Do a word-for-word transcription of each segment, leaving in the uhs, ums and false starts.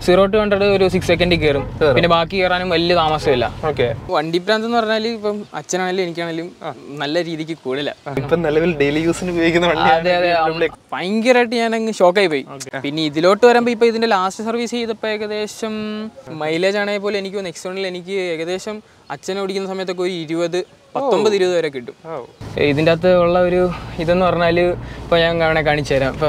Zero to hundred ഒരു six സെക്കൻഡിൽ കയറും. പിന്നെ ബാക്കി കയറാനും വലിയ താമസമില്ല. ഓക്കെ. വണ്ടി ഭ്രാന്ത് എന്ന് പറഞ്ഞാൽ ഇപ്പം അച്ഛനാണെങ്കിലും എനിക്കാണെങ്കിലും നല്ല രീതിക്ക് കൂടുതല. ഇപ്പം നിലവിൽ ഡെയിലി യൂസിന് ഉപയോഗിക്കുന്ന വണ്ടി. അതെ അതെ, ഭയങ്കരമായിട്ട് ഞാൻ അങ്ങ് ഷോക്കായി പോയി. പിന്നെ ഇതിലോട്ട് വരുമ്പോൾ ഇപ്പൊ ഇതിന്റെ ലാസ്റ്റ് സർവീസ് ചെയ്തപ്പോൾ ഏകദേശം മൈലേജ് ആണെങ്കിൽ പോലും എനിക്ക് നെക്സോണിൽ എനിക്ക് ഏകദേശം അച്ഛനെ ഓടിക്കുന്ന സമയത്തൊക്കെ ഒരു ഇരുപത് പത്തൊമ്പത് ഇരുപത് വരെ കിട്ടും. ഇതിൻ്റെ അകത്ത് ഉള്ള ഒരു ഇതെന്ന് പറഞ്ഞാൽ ഇപ്പോൾ ഞാൻ വേണേ കാണിച്ചു തരാം. ഇപ്പോൾ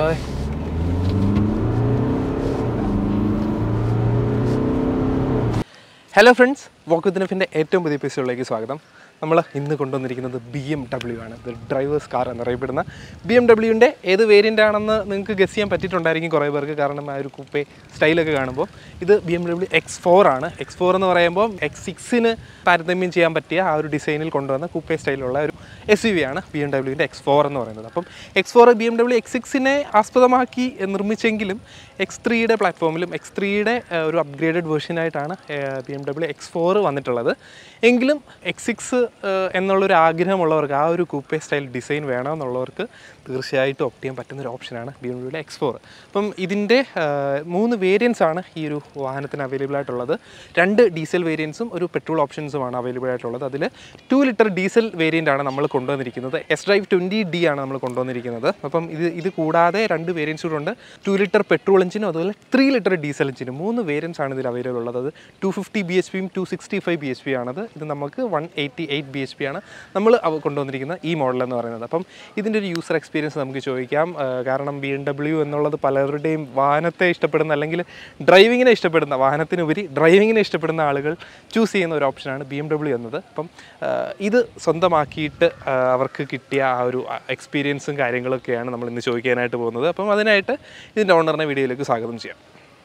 ഹലോ ഫ്രണ്ട്സ്, വോക്ക് വിത്ത് നഫിൻ്റെ ഏറ്റവും പുതിയ എപ്പിസോഡിലേക്ക് സ്വാഗതം. നമ്മൾ ഇന്ന് കൊണ്ടുവന്നിരിക്കുന്നത് ബി എം ഡബ്ല്യു ആണ്. ഇത് ഡ്രൈവേഴ്സ് കാർ എന്നറിയപ്പെടുന്ന ബി എം ഡബ്ല്യുവിൻ്റെ ഏത് വേരിയൻ്റ് ആണെന്ന് നിങ്ങൾക്ക് ഗസ് ചെയ്യാൻ പറ്റിയിട്ടുണ്ടായിരിക്കും കുറേ പേർക്ക്. കാരണം ആ ഒരു കൂപ്പേ സ്റ്റൈലൊക്കെ കാണുമ്പോൾ ഇത് B M W X four ആണ്. എക്സ് ഫോർ എന്ന് പറയുമ്പോൾ എക്സ് സിക്സിന് താരതമ്യം ചെയ്യാൻ പറ്റിയ ആ ഒരു ഡിസൈനിൽ കൊണ്ടുവന്ന കൂപ്പേ സ്റ്റൈലുള്ള ഒരു എസ് യു വി ആണ് ബി എം ഡബ്ല്യുവിൻ്റെ എക്സ് ഫോർ എന്ന് പറയുന്നത്. അപ്പം X four B M W X സിക്സിനെ ആസ്പദമാക്കി നിർമ്മിച്ചെങ്കിലും എക്സ് ത്രീയുടെ പ്ലാറ്റ്ഫോമിലും എക്സ് ത്രീയുടെ ഒരു അപ്ഗ്രേഡഡ് വേർഷനായിട്ടാണ് B M W X four വന്നിട്ടുള്ളത്. എങ്കിലും എക്സ് സിക്സ് എന്നുള്ളൊരു ആഗ്രഹമുള്ളവർക്ക്, ആ ഒരു കൂപ്പേ സ്റ്റൈൽ ഡിസൈൻ വേണമെന്നുള്ളവർക്ക് തീർച്ചയായിട്ടും ഓപ്റ്റ് ചെയ്യാൻ പറ്റുന്നൊരു ഓപ്ഷനാണ് ബി എം ഡബ്ല്യുയുടെ എക്സ് ഫോർ. അപ്പം ഇതിൻ്റെ മൂന്ന് വേരിയൻസ് ആണ് ഈ ഒരു വാഹനത്തിന് അവൈലബിൾ ആയിട്ടുള്ളത്. രണ്ട് ഡീസൽ വേരിയൻസും ഒരു പെട്രോൾ ഓപ്ഷൻസുമാണ് അവൈലബിൾ ആയിട്ടുള്ളത്. അതിൽ ടു ലിറ്റർ ഡീസൽ വേരിയൻ്റ് ആണ് നമ്മൾ കൊണ്ടുവന്നിരിക്കുന്നത്. എസ് ഡ്രൈവ് ട്വൻറ്റി ഡി ആണ് നമ്മൾ കൊണ്ടുവന്നിരിക്കുന്നത്. അപ്പം ഇത് ഇത് കൂടാതെ രണ്ട് വേരിയൻസ് കൂടെ ഉണ്ട്. ടു ലിറ്റർ പെട്രോൾ എഞ്ചിനും അതുപോലെ ത്രീ ലിറ്റർ ഡീസൽ എഞ്ചിനും മൂന്ന് വേരിയൻസ് ആണ് ഇതിൽ അവൈലബിൾ ഉള്ളത്. അത് ടു ഫിഫ്റ്റി ബി എച്ച് പിയും two sixty five B H P ആണത്. ഇത് നമുക്ക് one eighty eight B H P ആണ് നമ്മൾ കൊണ്ടുവന്നിരിക്കുന്ന ഈ മോഡൽ എന്ന് പറയുന്നത്. അപ്പം ഇതിൻ്റെ ഒരു യൂസർ എക്സ്പീരിയൻസ് നമുക്ക് ചോദിക്കാം. കാരണം ബി എം ഡബ്ല്യു എന്നുള്ളത് പലരുടെയും വാഹനത്തെ ഇഷ്ടപ്പെടുന്ന, അല്ലെങ്കിൽ ഡ്രൈവിങ്ങിനെ ഇഷ്ടപ്പെടുന്ന, വാഹനത്തിനുപരി ഡ്രൈവിങ്ങിനെ ഇഷ്ടപ്പെടുന്ന ആളുകൾ ചൂസ് ചെയ്യുന്ന ഒരു ഓപ്ഷനാണ് ബി എം ഡബ്ല്യു എന്നത്. അപ്പം ഇത് സ്വന്തമാക്കിയിട്ട് അവർക്ക് കിട്ടിയ ആ ഒരു എക്സ്പീരിയൻസും കാര്യങ്ങളൊക്കെയാണ് നമ്മൾ ഇന്ന് ചോദിക്കാനായിട്ട് പോകുന്നത്. അപ്പം അതിനായിട്ട് ഇതിൻ്റെ ഓണറിനെ വീഡിയോയിലേക്ക് സ്വാഗതം ചെയ്യാം.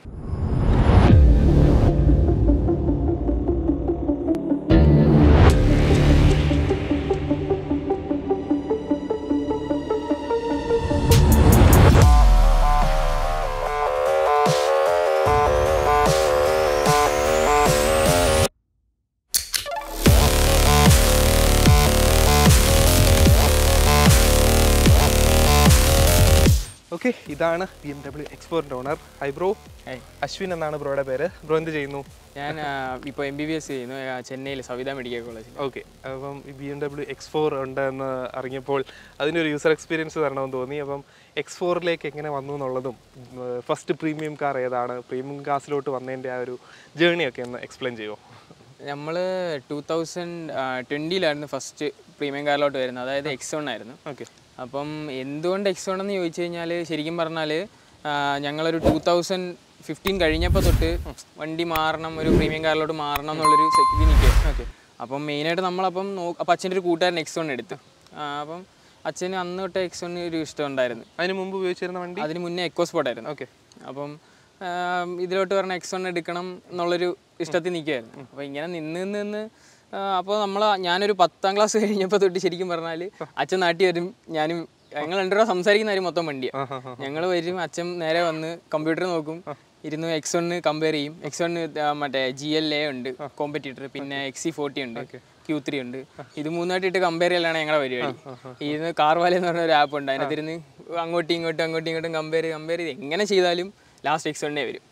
ഓക്കെ, ഇതാണ് ബി എം ഡബ്ല്യു എക്സ് ഫോറിൻ്റെ ഓണർ. Hi bro. അശ്വിൻ എന്നാണ് ബ്രോയുടെ പേര്. ബ്രോ എന്ത് ചെയ്യുന്നു? ഞാൻ ഇപ്പോൾ എം ബി ബി എസ് ചെയ്യുന്നു ചെന്നൈയിൽ സവിത മെഡിക്കൽ കോളേജിൽ. ഓക്കെ. അപ്പം ഈ B M W X four ഉണ്ടെന്ന് അറിഞ്ഞപ്പോൾ അതിൻ്റെ ഒരു യൂസർ എക്സ്പീരിയൻസ് തരണമെന്ന് തോന്നി. അപ്പം എക്സ് ഫോറിലേക്ക് എങ്ങനെ വന്നു എന്നുള്ളതും ഫസ്റ്റ് പ്രീമിയം കാർ ഏതാണ്, പ്രീമിയം കാസിലോട്ട് വന്നതിൻ്റെ ആ ഒരു ജേണിയൊക്കെ ഒന്ന് എക്സ്പ്ലെയിൻ ചെയ്യുമോ? നമ്മൾ ടൂ തൗസൻഡ് ട്വൻറ്റിയിലായിരുന്നു ഫസ്റ്റ് പ്രീമിയം കാറിലോട്ട് വരുന്നത്. അതായത് എക്സ് വൺ ആയിരുന്നു. ഓക്കെ. അപ്പം എന്തുകൊണ്ട് എക്സ് വൺ എന്ന് ചോദിച്ചു കഴിഞ്ഞാൽ ശരിക്കും പറഞ്ഞാൽ ഞങ്ങളൊരു ടൂ തൗസൻഡ് ഫിഫ്റ്റീൻ കഴിഞ്ഞപ്പോൾ തൊട്ട് വണ്ടി മാറണം, ഒരു പ്രീമിയം കാറിലോട്ട് മാറണം എന്നുള്ളൊരു ഇത് നിൽക്കുക. ഓക്കെ. അപ്പം മെയിനായിട്ട് നമ്മളപ്പം നോ അപ്പം അച്ഛൻ്റെ ഒരു കൂട്ടുകാരൻ എക്സ് വൺ എടുത്ത്. അപ്പം അച്ഛന് അന്ന് തൊട്ട് എക്സ് വൺ ഒരു ഇഷ്ടം ഉണ്ടായിരുന്നു. അതിന് മുമ്പ് ഉപയോഗിച്ചിരുന്ന വണ്ടി? അതിന് മുന്നേ എക്കോസ്പോർട്ടായിരുന്നു. ഓക്കെ. അപ്പം ഇതിലോട്ട് പറഞ്ഞ എക്സ് വൺ എടുക്കണം എന്നുള്ളൊരു ഇഷ്ടത്തിൽ നിൽക്കുമായിരുന്നു. അപ്പോൾ ഇങ്ങനെ നിന്ന് നിന്ന് നിന്ന് അപ്പോൾ നമ്മൾ ഞാനൊരു പത്താം ക്ലാസ് കഴിഞ്ഞപ്പോൾ തൊട്ട് ശരിക്കും പറഞ്ഞാൽ അച്ഛൻ നാട്ടിൽ വരും, ഞാനും ഞങ്ങൾ രണ്ടു രൂപ സംസാരിക്കുന്ന കാര്യം മൊത്തം വണ്ടിയാണ്. ഞങ്ങൾ വരും, അച്ഛൻ നേരെ വന്ന് കമ്പ്യൂട്ടർ നോക്കും, ഇരുന്ന് എക്സ് വണ്ണ് കമ്പയർ ചെയ്യും. എക്സ് വണ്ണ് മറ്റേ ജി എൽ എ ഉണ്ട് കോമ്പറ്റീറ്റർ, പിന്നെ എക്സ് സി ഫോർട്ടി ഉണ്ട്, ക്യൂ ത്രീ ഉണ്ട്. ഇത് മൂന്നായിട്ട് ഇട്ട് കമ്പയർ ചെയ്യലാണ് ഞങ്ങളുടെ പരിപാടി. ഇരുന്ന് കാർവാല എന്ന് പറഞ്ഞ ഒരു ആപ്പ് ഉണ്ട്, അതിനകത്തിരുന്ന് അങ്ങോട്ടും ഇങ്ങോട്ടും അങ്ങോട്ടും ഇങ്ങോട്ടും കമ്പയർ കമ്പയർ ചെയ്ത് എങ്ങനെ ചെയ്താലും ലാസ്റ്റ് എക്സ് വണ്ണേ വരും.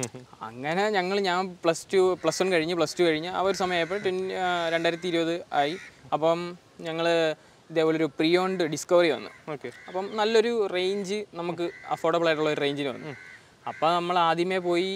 അങ്ങനെ ഞങ്ങൾ ഞാൻ പ്ലസ് ടു പ്ലസ് വൺ കഴിഞ്ഞ് പ്ലസ് ടു കഴിഞ്ഞ് ആ ഒരു സമയമായപ്പോൾ ട്വൻ രണ്ടായിരത്തി ഇരുപത് ആയി. അപ്പം ഞങ്ങൾ ഇതേപോലെ ഒരു പ്രീ ഓൺഡ് ഡിസ്കവറി വന്നു. ഓക്കെ. അപ്പം നല്ലൊരു റേഞ്ച് നമുക്ക് അഫോർഡബിൾ ആയിട്ടുള്ള ഒരു റേഞ്ചിന് വന്നു. അപ്പോൾ നമ്മൾ ആദ്യമേ പോയി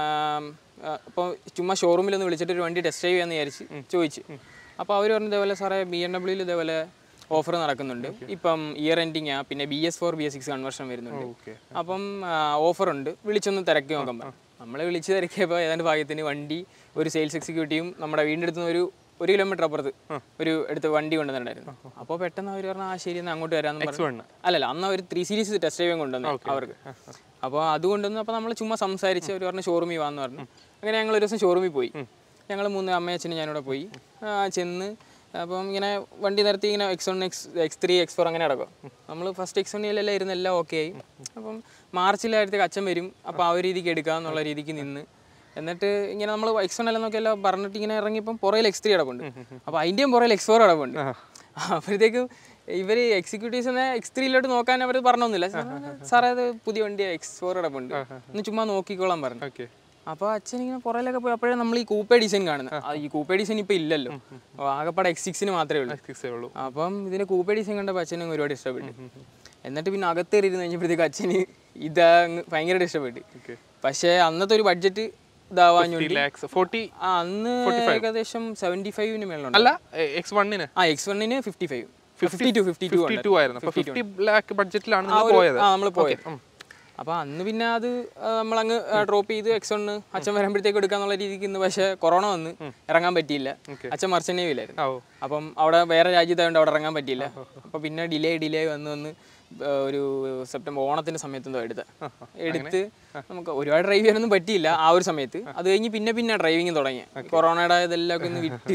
അപ്പോൾ ചുമ്മാ ഷോറൂമിലൊന്ന് വിളിച്ചിട്ട് ഒരു വണ്ടി ടെസ്റ്റ് ഡ്രൈവ് ചെയ്യാമെന്ന് വിചാരിച്ച് ചോദിച്ചു. അപ്പോൾ അവർ പറഞ്ഞു ഇതേപോലെ സാറേ ബി എം ഡബ്ല്യൂയിൽ ഇതേപോലെ ഓഫർ നടക്കുന്നുണ്ട്, ഇപ്പം ഇയർ എൻഡിങ് ആ, പിന്നെ B S four B S six conversion വരുന്നുണ്ട്, അപ്പം ഓഫറുണ്ട്, വിളിച്ചൊന്ന് തിരക്കി നോക്കാൻ പറഞ്ഞു. നമ്മൾ വിളിച്ച് തിരക്കിയപ്പോൾ ഏതാണ്ട് ഭാഗ്യത്തിന് വണ്ടി ഒരു സെയിൽസ് എക്സിക്യൂട്ടീവും നമ്മുടെ വീടിൻ്റെ അടുത്ത് നിന്ന് ഒരു ഒരു കിലോമീറ്റർ അപ്പുറത്ത് ഒരു എടുത്ത് വണ്ടി കൊണ്ടുവന്നിട്ടുണ്ടായിരുന്നു. അപ്പോൾ പെട്ടെന്ന് അവർ പറഞ്ഞാൽ ആ ശരി എന്നാൽ അങ്ങോട്ട് വരാമെന്ന് പറഞ്ഞു. അല്ലല്ല, അന്ന് അവർ ത്രീ സീരീസ് ടെസ്റ്റ് ഡ്രൈവ് കൊണ്ടുവന്നു അവർക്ക്. അപ്പോൾ അതുകൊണ്ടൊന്ന് അപ്പോൾ നമ്മൾ ചുമ്മാ സംസാരിച്ച് അവർ പറഞ്ഞ് ഷോറൂമിൽ വാന്ന് പറഞ്ഞു. അങ്ങനെ ഞങ്ങൾ ഒരു ദിവസം ഷോറൂമിൽ പോയി. ഞങ്ങൾ മൂന്ന് അമ്മയച്ഛനും ഞാനിവിടെ പോയി ചെന്ന് അപ്പം ഇങ്ങനെ വണ്ടി നിരത്തി ഇങ്ങനെ X one X X three X four അങ്ങനെ നടക്കും. നമ്മൾ ഫസ്റ്റ് എക്സ് വണ്ണിലെല്ലാം ഇരുന്ന് എല്ലാം ഓക്കെ ആയി. അപ്പം മാർച്ചിലായിരത്തേക്ക് അച്ഛൻ വരും, അപ്പോൾ ആ ഒരു രീതിക്ക് എടുക്കുക എന്നുള്ള രീതിക്ക് നിന്ന് എന്നിട്ട് ഇങ്ങനെ നമ്മൾ എക്സ് വൺ എല്ലാം നോക്കിയെല്ലാം പറഞ്ഞിട്ട് ഇങ്ങനെ ഇറങ്ങിയപ്പം പുറയിൽ എക്സ് ത്രീ അടപ്പുണ്ട്. അപ്പോൾ അതിൻ്റെയും പുറയിൽ എക്സ് ഫോർ അടപ്പുണ്ട്. അപ്പോഴത്തേക്കും ഇവർ എക്സിക്യൂട്ടീവ്സിനെ എക്സ് ത്രീയിലോട്ട് നോക്കാൻ അവർ പറഞ്ഞൊന്നുമില്ല. സാറേ അത് പുതിയ വണ്ടിയാണ്, എക്സ് ഫോർ അടപ്പുണ്ട്, ഒന്ന് ചുമ്മാ നോക്കിക്കോളാൻ പറഞ്ഞു. അപ്പോൾ അച്ഛൻ ഇങ്ങനെ പുറയിലൊക്കെ പോയി അപ്പോഴേ നമ്മൾ ഈ കൂപ്പേ ഡിസൈൻ കാണുന്നത്. ഈ കൂപ്പേ ഡിസൈൻ ഇപ്പം ഇല്ലല്ലോ, ആകെപ്പാടെ എക്സ് സിക്സിന് മാത്രമേ ഉള്ളൂ. എക്സിക്സേ ഉള്ളൂ. അപ്പം ഇതിൻ്റെ കൂപ്പേ ഡിസൈൻ കണ്ടപ്പോൾ അച്ഛനും ഒരുപാട് ഇഷ്ടപ്പെട്ടു. എന്നിട്ട് പിന്നെ അകത്തേറിയിരുന്ന് കഴിഞ്ഞപ്പോഴത്തേക്ക് അച്ഛന് ഇതാ ഭയങ്കരമായിട്ട് ഇഷ്ടപ്പെട്ടു. പക്ഷേ അന്നത്തെ ഒരു ബഡ്ജറ്റ് ഇതാവാൻ വേണ്ടി അന്ന് ഏകദേശം സെവൻറ്റി ഫൈവിന് മേലുണ്ട്. അല്ല എക്സ് വണ്ണിന് ആ എക്സ് വണ്ണിന് fifty five fifty two fifty two two ആയിരുന്നു. ഫിഫ്റ്റി ലാക്ക് ബഡ്ജറ്റിലാണ് പോയത്. ആ നമ്മൾ പോയത്. അപ്പോൾ അന്ന് പിന്നെ അത് നമ്മളങ്ങ് ഡ്രോപ്പ് ചെയ്ത് എക്സ് വണ്ണ് അച്ഛൻ വരുമ്പോഴത്തേക്ക് എടുക്കാന്നുള്ള രീതിക്ക് ഇന്ന്. പക്ഷേ കൊറോണ വന്ന് ഇറങ്ങാൻ പറ്റിയില്ല. അച്ഛൻ മർച്ചന്റ് നേവിയിലായിരുന്നു. അപ്പം അവിടെ വേറെ രാജ്യത്തായതുകൊണ്ട് അവിടെ ഇറങ്ങാൻ പറ്റിയില്ല. അപ്പോൾ പിന്നെ ഡിലേ ഡിലേ വന്ന് വന്ന് ഒരു സെപ്റ്റംബർ ഓണത്തിന്റെ സമയത്തൊന്നും എടുത്ത് എടുത്ത് നമുക്ക് ഒരുപാട് ഡ്രൈവ് ചെയ്യാനൊന്നും പറ്റിയില്ല ആ ഒരു സമയത്ത്. അത് കഴിഞ്ഞ് പിന്നെ പിന്നെ ഡ്രൈവിങ് തുടങ്ങി. കൊറോണയുടെ ഇതെല്ലാം ഒക്കെ ഒന്ന് വിറ്റ്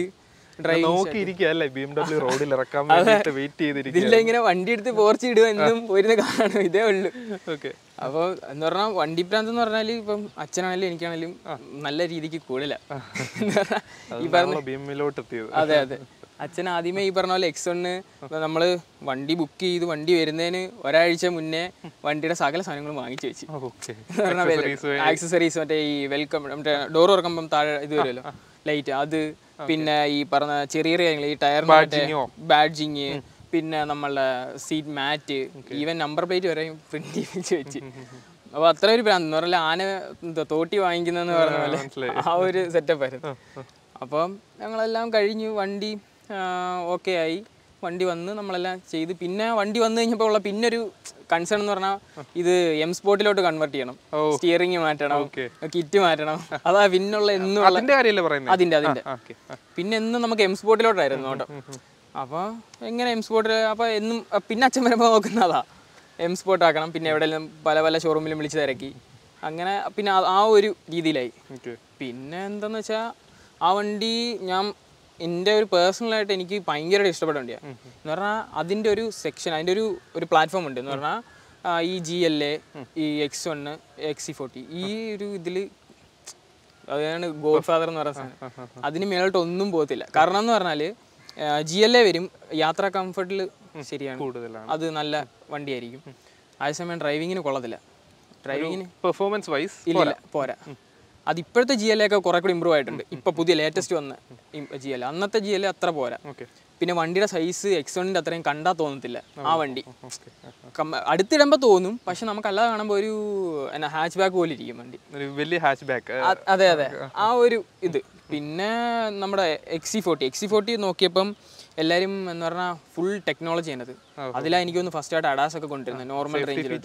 ഇതില്ല ഇങ്ങനെ വണ്ടി എടുത്ത് പോർച്ച് ഇടുക എന്നും പോയിരുന്ന കാണും, ഇതേ ഉള്ളു. അപ്പൊ എന്ന് പറഞ്ഞാൽ വണ്ടി പ്രാന്ത് എന്ന് പറഞ്ഞാല് ഇപ്പം അച്ഛനാണെങ്കിലും എനിക്കാണെങ്കിലും നല്ല രീതിക്ക് കൂടുതല. ഈ പറഞ്ഞ അതെ അതെ അച്ഛൻ ആദ്യമേ ഈ പറഞ്ഞ പോലെ എക്സ് വണ്ണ് നമ്മള് വണ്ടി ബുക്ക് ചെയ്ത് വണ്ടി വരുന്നതിന് ഒരാഴ്ച മുന്നേ വണ്ടിയുടെ സകല സാധനങ്ങളും വാങ്ങിച്ചു വെച്ച്. ആക്സസറീസ് മറ്റേ ഈ വെൽക്കം മറ്റേ ഡോർ തുറക്കുമ്പം താഴെ ഇത് വരുമല്ലോ ലൈറ്റ്, അത് പിന്നെ ഈ പറഞ്ഞ ചെറിയ ചെറിയ കാര്യങ്ങൾ ഈ ടയർ ബാഡ്ജിങ്, പിന്നെ നമ്മളുടെ seat mat, even number plate വരെ പ്രിന്റ് ചെയ്യിച്ച് വെച്ച്. അപ്പൊ അത്ര ഒരു പ്രാന്ത് എന്ന് പറഞ്ഞാൽ ആന എന്താ തോട്ടി വാങ്ങിക്കുന്നതെന്ന് പറഞ്ഞ പോലെ ആ ഒരു സെറ്റപ്പ് ആയിരുന്നു. അപ്പം ഞങ്ങളെല്ലാം കഴിഞ്ഞു, വണ്ടി ഓക്കെ ആയി, വണ്ടി വന്ന് നമ്മളെല്ലാം ചെയ്ത്. പിന്നെ വണ്ടി വന്നു കഴിഞ്ഞപ്പോൾ ഉള്ള പിന്നെ ഒരു കൺസേൺ എന്ന് പറഞ്ഞാൽ ഇത് എം സ്പോർട്ടിലോട്ട് കൺവേർട്ട് ചെയ്യണം, സ്റ്റിയറിംഗ് മാറ്റണം, കിറ്റ് മാറ്റണം. അതാ പിന്നുള്ള എന്നും അതിന്റെ അതിന്റെ പിന്നെ എന്നും നമുക്ക് എം സ്പോർട്ടിലോട്ടായിരുന്നു കേട്ടോ. അപ്പോൾ എങ്ങനെ എം സ്പോർട്ടിൽ അപ്പോൾ എന്നും പിന്നെ അച്ഛൻ വരുമ്പോൾ നോക്കുന്നതാ എം സ്പോർട്ട് ആക്കണം. പിന്നെ എവിടെയെങ്കിലും പല പല ഷോറൂമിലും വിളിച്ച് തിരക്കി, അങ്ങനെ പിന്നെ ആ ഒരു രീതിയിലായി. പിന്നെ എന്താന്ന് വെച്ചാൽ ആ വണ്ടി ഞാൻ എൻ്റെ ഒരു പേഴ്സണലായിട്ട് എനിക്ക് ഭയങ്കരമായിട്ട് ഇഷ്ടപ്പെട്ട വണ്ടിയാണ്. എന്ന് പറഞ്ഞാൽ അതിൻ്റെ ഒരു സെക്ഷൻ, അതിൻ്റെ ഒരു ഒരു പ്ലാറ്റ്ഫോം ഉണ്ട്. എന്ന് പറഞ്ഞാൽ ഈ ജി എൽ എ, ഈ X one, X C forty, ഈ ഒരു ഇതിൽ അതാണ് ഗോഡ് ഫാദർ എന്ന് പറയുന്ന സാധനം. അതിന് മേലോട്ട് ഒന്നും പോകത്തില്ല. കാരണം എന്ന് പറഞ്ഞാൽ ജി എൽ എ വരും, യാത്രാ കംഫർട്ടിൽ ശരിയാണ് കൂടുതലാണ്, അത് നല്ല വണ്ടിയായിരിക്കും. അതേസമയം ഡ്രൈവിങ്ങിന് കൊള്ളത്തില്ല. ഡ്രൈവിങ്ങിന് പെർഫോമൻസ് വൈസ് ഇല്ല പോരാ. അത് ഇപ്പോഴത്തെ ജി എൽ എ ഒക്കെ കുറെ കൂടി ഇമ്പ്രൂവ് ആയിട്ടുണ്ട്. ഇപ്പൊ പുതിയ ലേറ്റസ്റ്റ് വന്ന ജി എൽ എ, അന്നത്തെ ജി എൽ എ അത്ര പോരാ. പിന്നെ വണ്ടിയുടെ സൈസ് എക്സ് വണ്ണിന്റെ അത്രയും കണ്ടാ തോന്നത്തില്ല. ആ വണ്ടി അടുത്തിടുമ്പോ തോന്നും, പക്ഷെ നമുക്ക് അല്ലാതെ കാണുമ്പോൾ ഒരു എന്നാ ഹാച്ച് ബാക്ക് പോലെ ഇരിക്കും വണ്ടി, വലിയ ഹാച്ച് ബാക്ക്. അതെ അതെ ആ ഒരു ഇത്. പിന്നെ നമ്മുടെ X C forty X C forty നോക്കിയപ്പം എല്ലാവരും എന്ന് പറഞ്ഞാൽ ഫുൾ ടെക്നോളജി ആണ്. അതിലാ എനിക്കൊന്ന് ഫസ്റ്റ് ആയിട്ട് അഡാസ് ഒക്കെ കൊണ്ടുവരുന്നത് നോർമൽ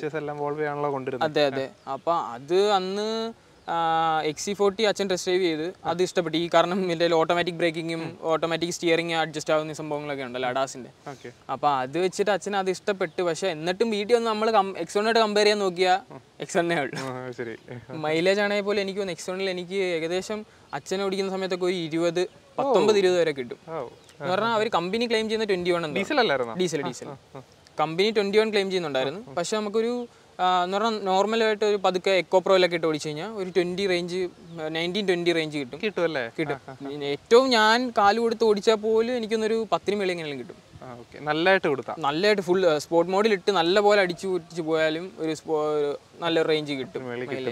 റേഞ്ചിൽ. അതെ അതെ അപ്പൊ അത് അന്ന് എക്സ് സി ഫോർട്ടി അച്ഛൻ ടെസ്റ്റ് ഡ്രൈവ് ചെയ്ത് അത് ഇഷ്ടപ്പെട്ടു. ഈ കാരണം ഇതിൻ്റെ ഓട്ടോമാറ്റിക് ബ്രേക്കിങ്ങും ഓട്ടോമാറ്റിക് സ്റ്റിയറിംഗ് അഡ്ജസ്റ്റ് ആവുന്ന സംഭവങ്ങളൊക്കെ ഉണ്ടല്ലോ അഡാസിൻ്റെ. അപ്പോൾ അത് വെച്ചിട്ട് അച്ഛൻ അത് ഇഷ്ടപ്പെട്ടു. പക്ഷെ എന്നിട്ടും വീട്ടിൽ ഒന്ന് നമ്മൾ എക്സ് വണ്ണായിട്ട് കമ്പയർ ചെയ്യാൻ നോക്കിയാൽ എക്സ് വണ്ണേ ഉള്ളൂ. മൈലേജ് ആണെങ്കിൽ പോലും എനിക്ക് തോന്നുന്നു എക്സ് വണ്ണിൽ എനിക്ക് ഏകദേശം അച്ഛനെ ഓടിക്കുന്ന സമയത്തൊക്കെ ഒരു ഇരുപത് പത്തൊമ്പത് ഇരുപത് വരെ കിട്ടും. എന്ന് പറഞ്ഞാൽ അവർ കമ്പനി ക്ലെയിം ചെയ്യുന്ന twenty one diesel diesel company twenty one claim ചെയ്യുന്നുണ്ടായിരുന്നു. പക്ഷെ നമുക്കൊരു എന്ന് പറഞ്ഞാൽ നോർമലായിട്ട് ഒരു പതുക്കെ എക്കോ പ്രോയിലൊക്കെ ഇട്ട് ഓടിച്ചു കഴിഞ്ഞാൽ ഒരു twenty range nineteen twenty range കിട്ടും കിട്ടുമല്ലേ കിട്ടും. ഏറ്റവും ഞാൻ കാല് കൊടുത്ത് ഓടിച്ചാൽ പോലും എനിക്കൊന്നൊരു പത്തിന് മേളിൽ എങ്ങനെയും കിട്ടും. നല്ലതായിട്ട് കൊടുത്താൽ നല്ലതായിട്ട് ഫുൾ സ്പോർട്ട് മോഡിൽ ഇട്ട് നല്ല പോലെ അടിച്ചു പൊട്ടിച്ച് പോയാലും ഒരു നല്ല റേഞ്ച് കിട്ടും.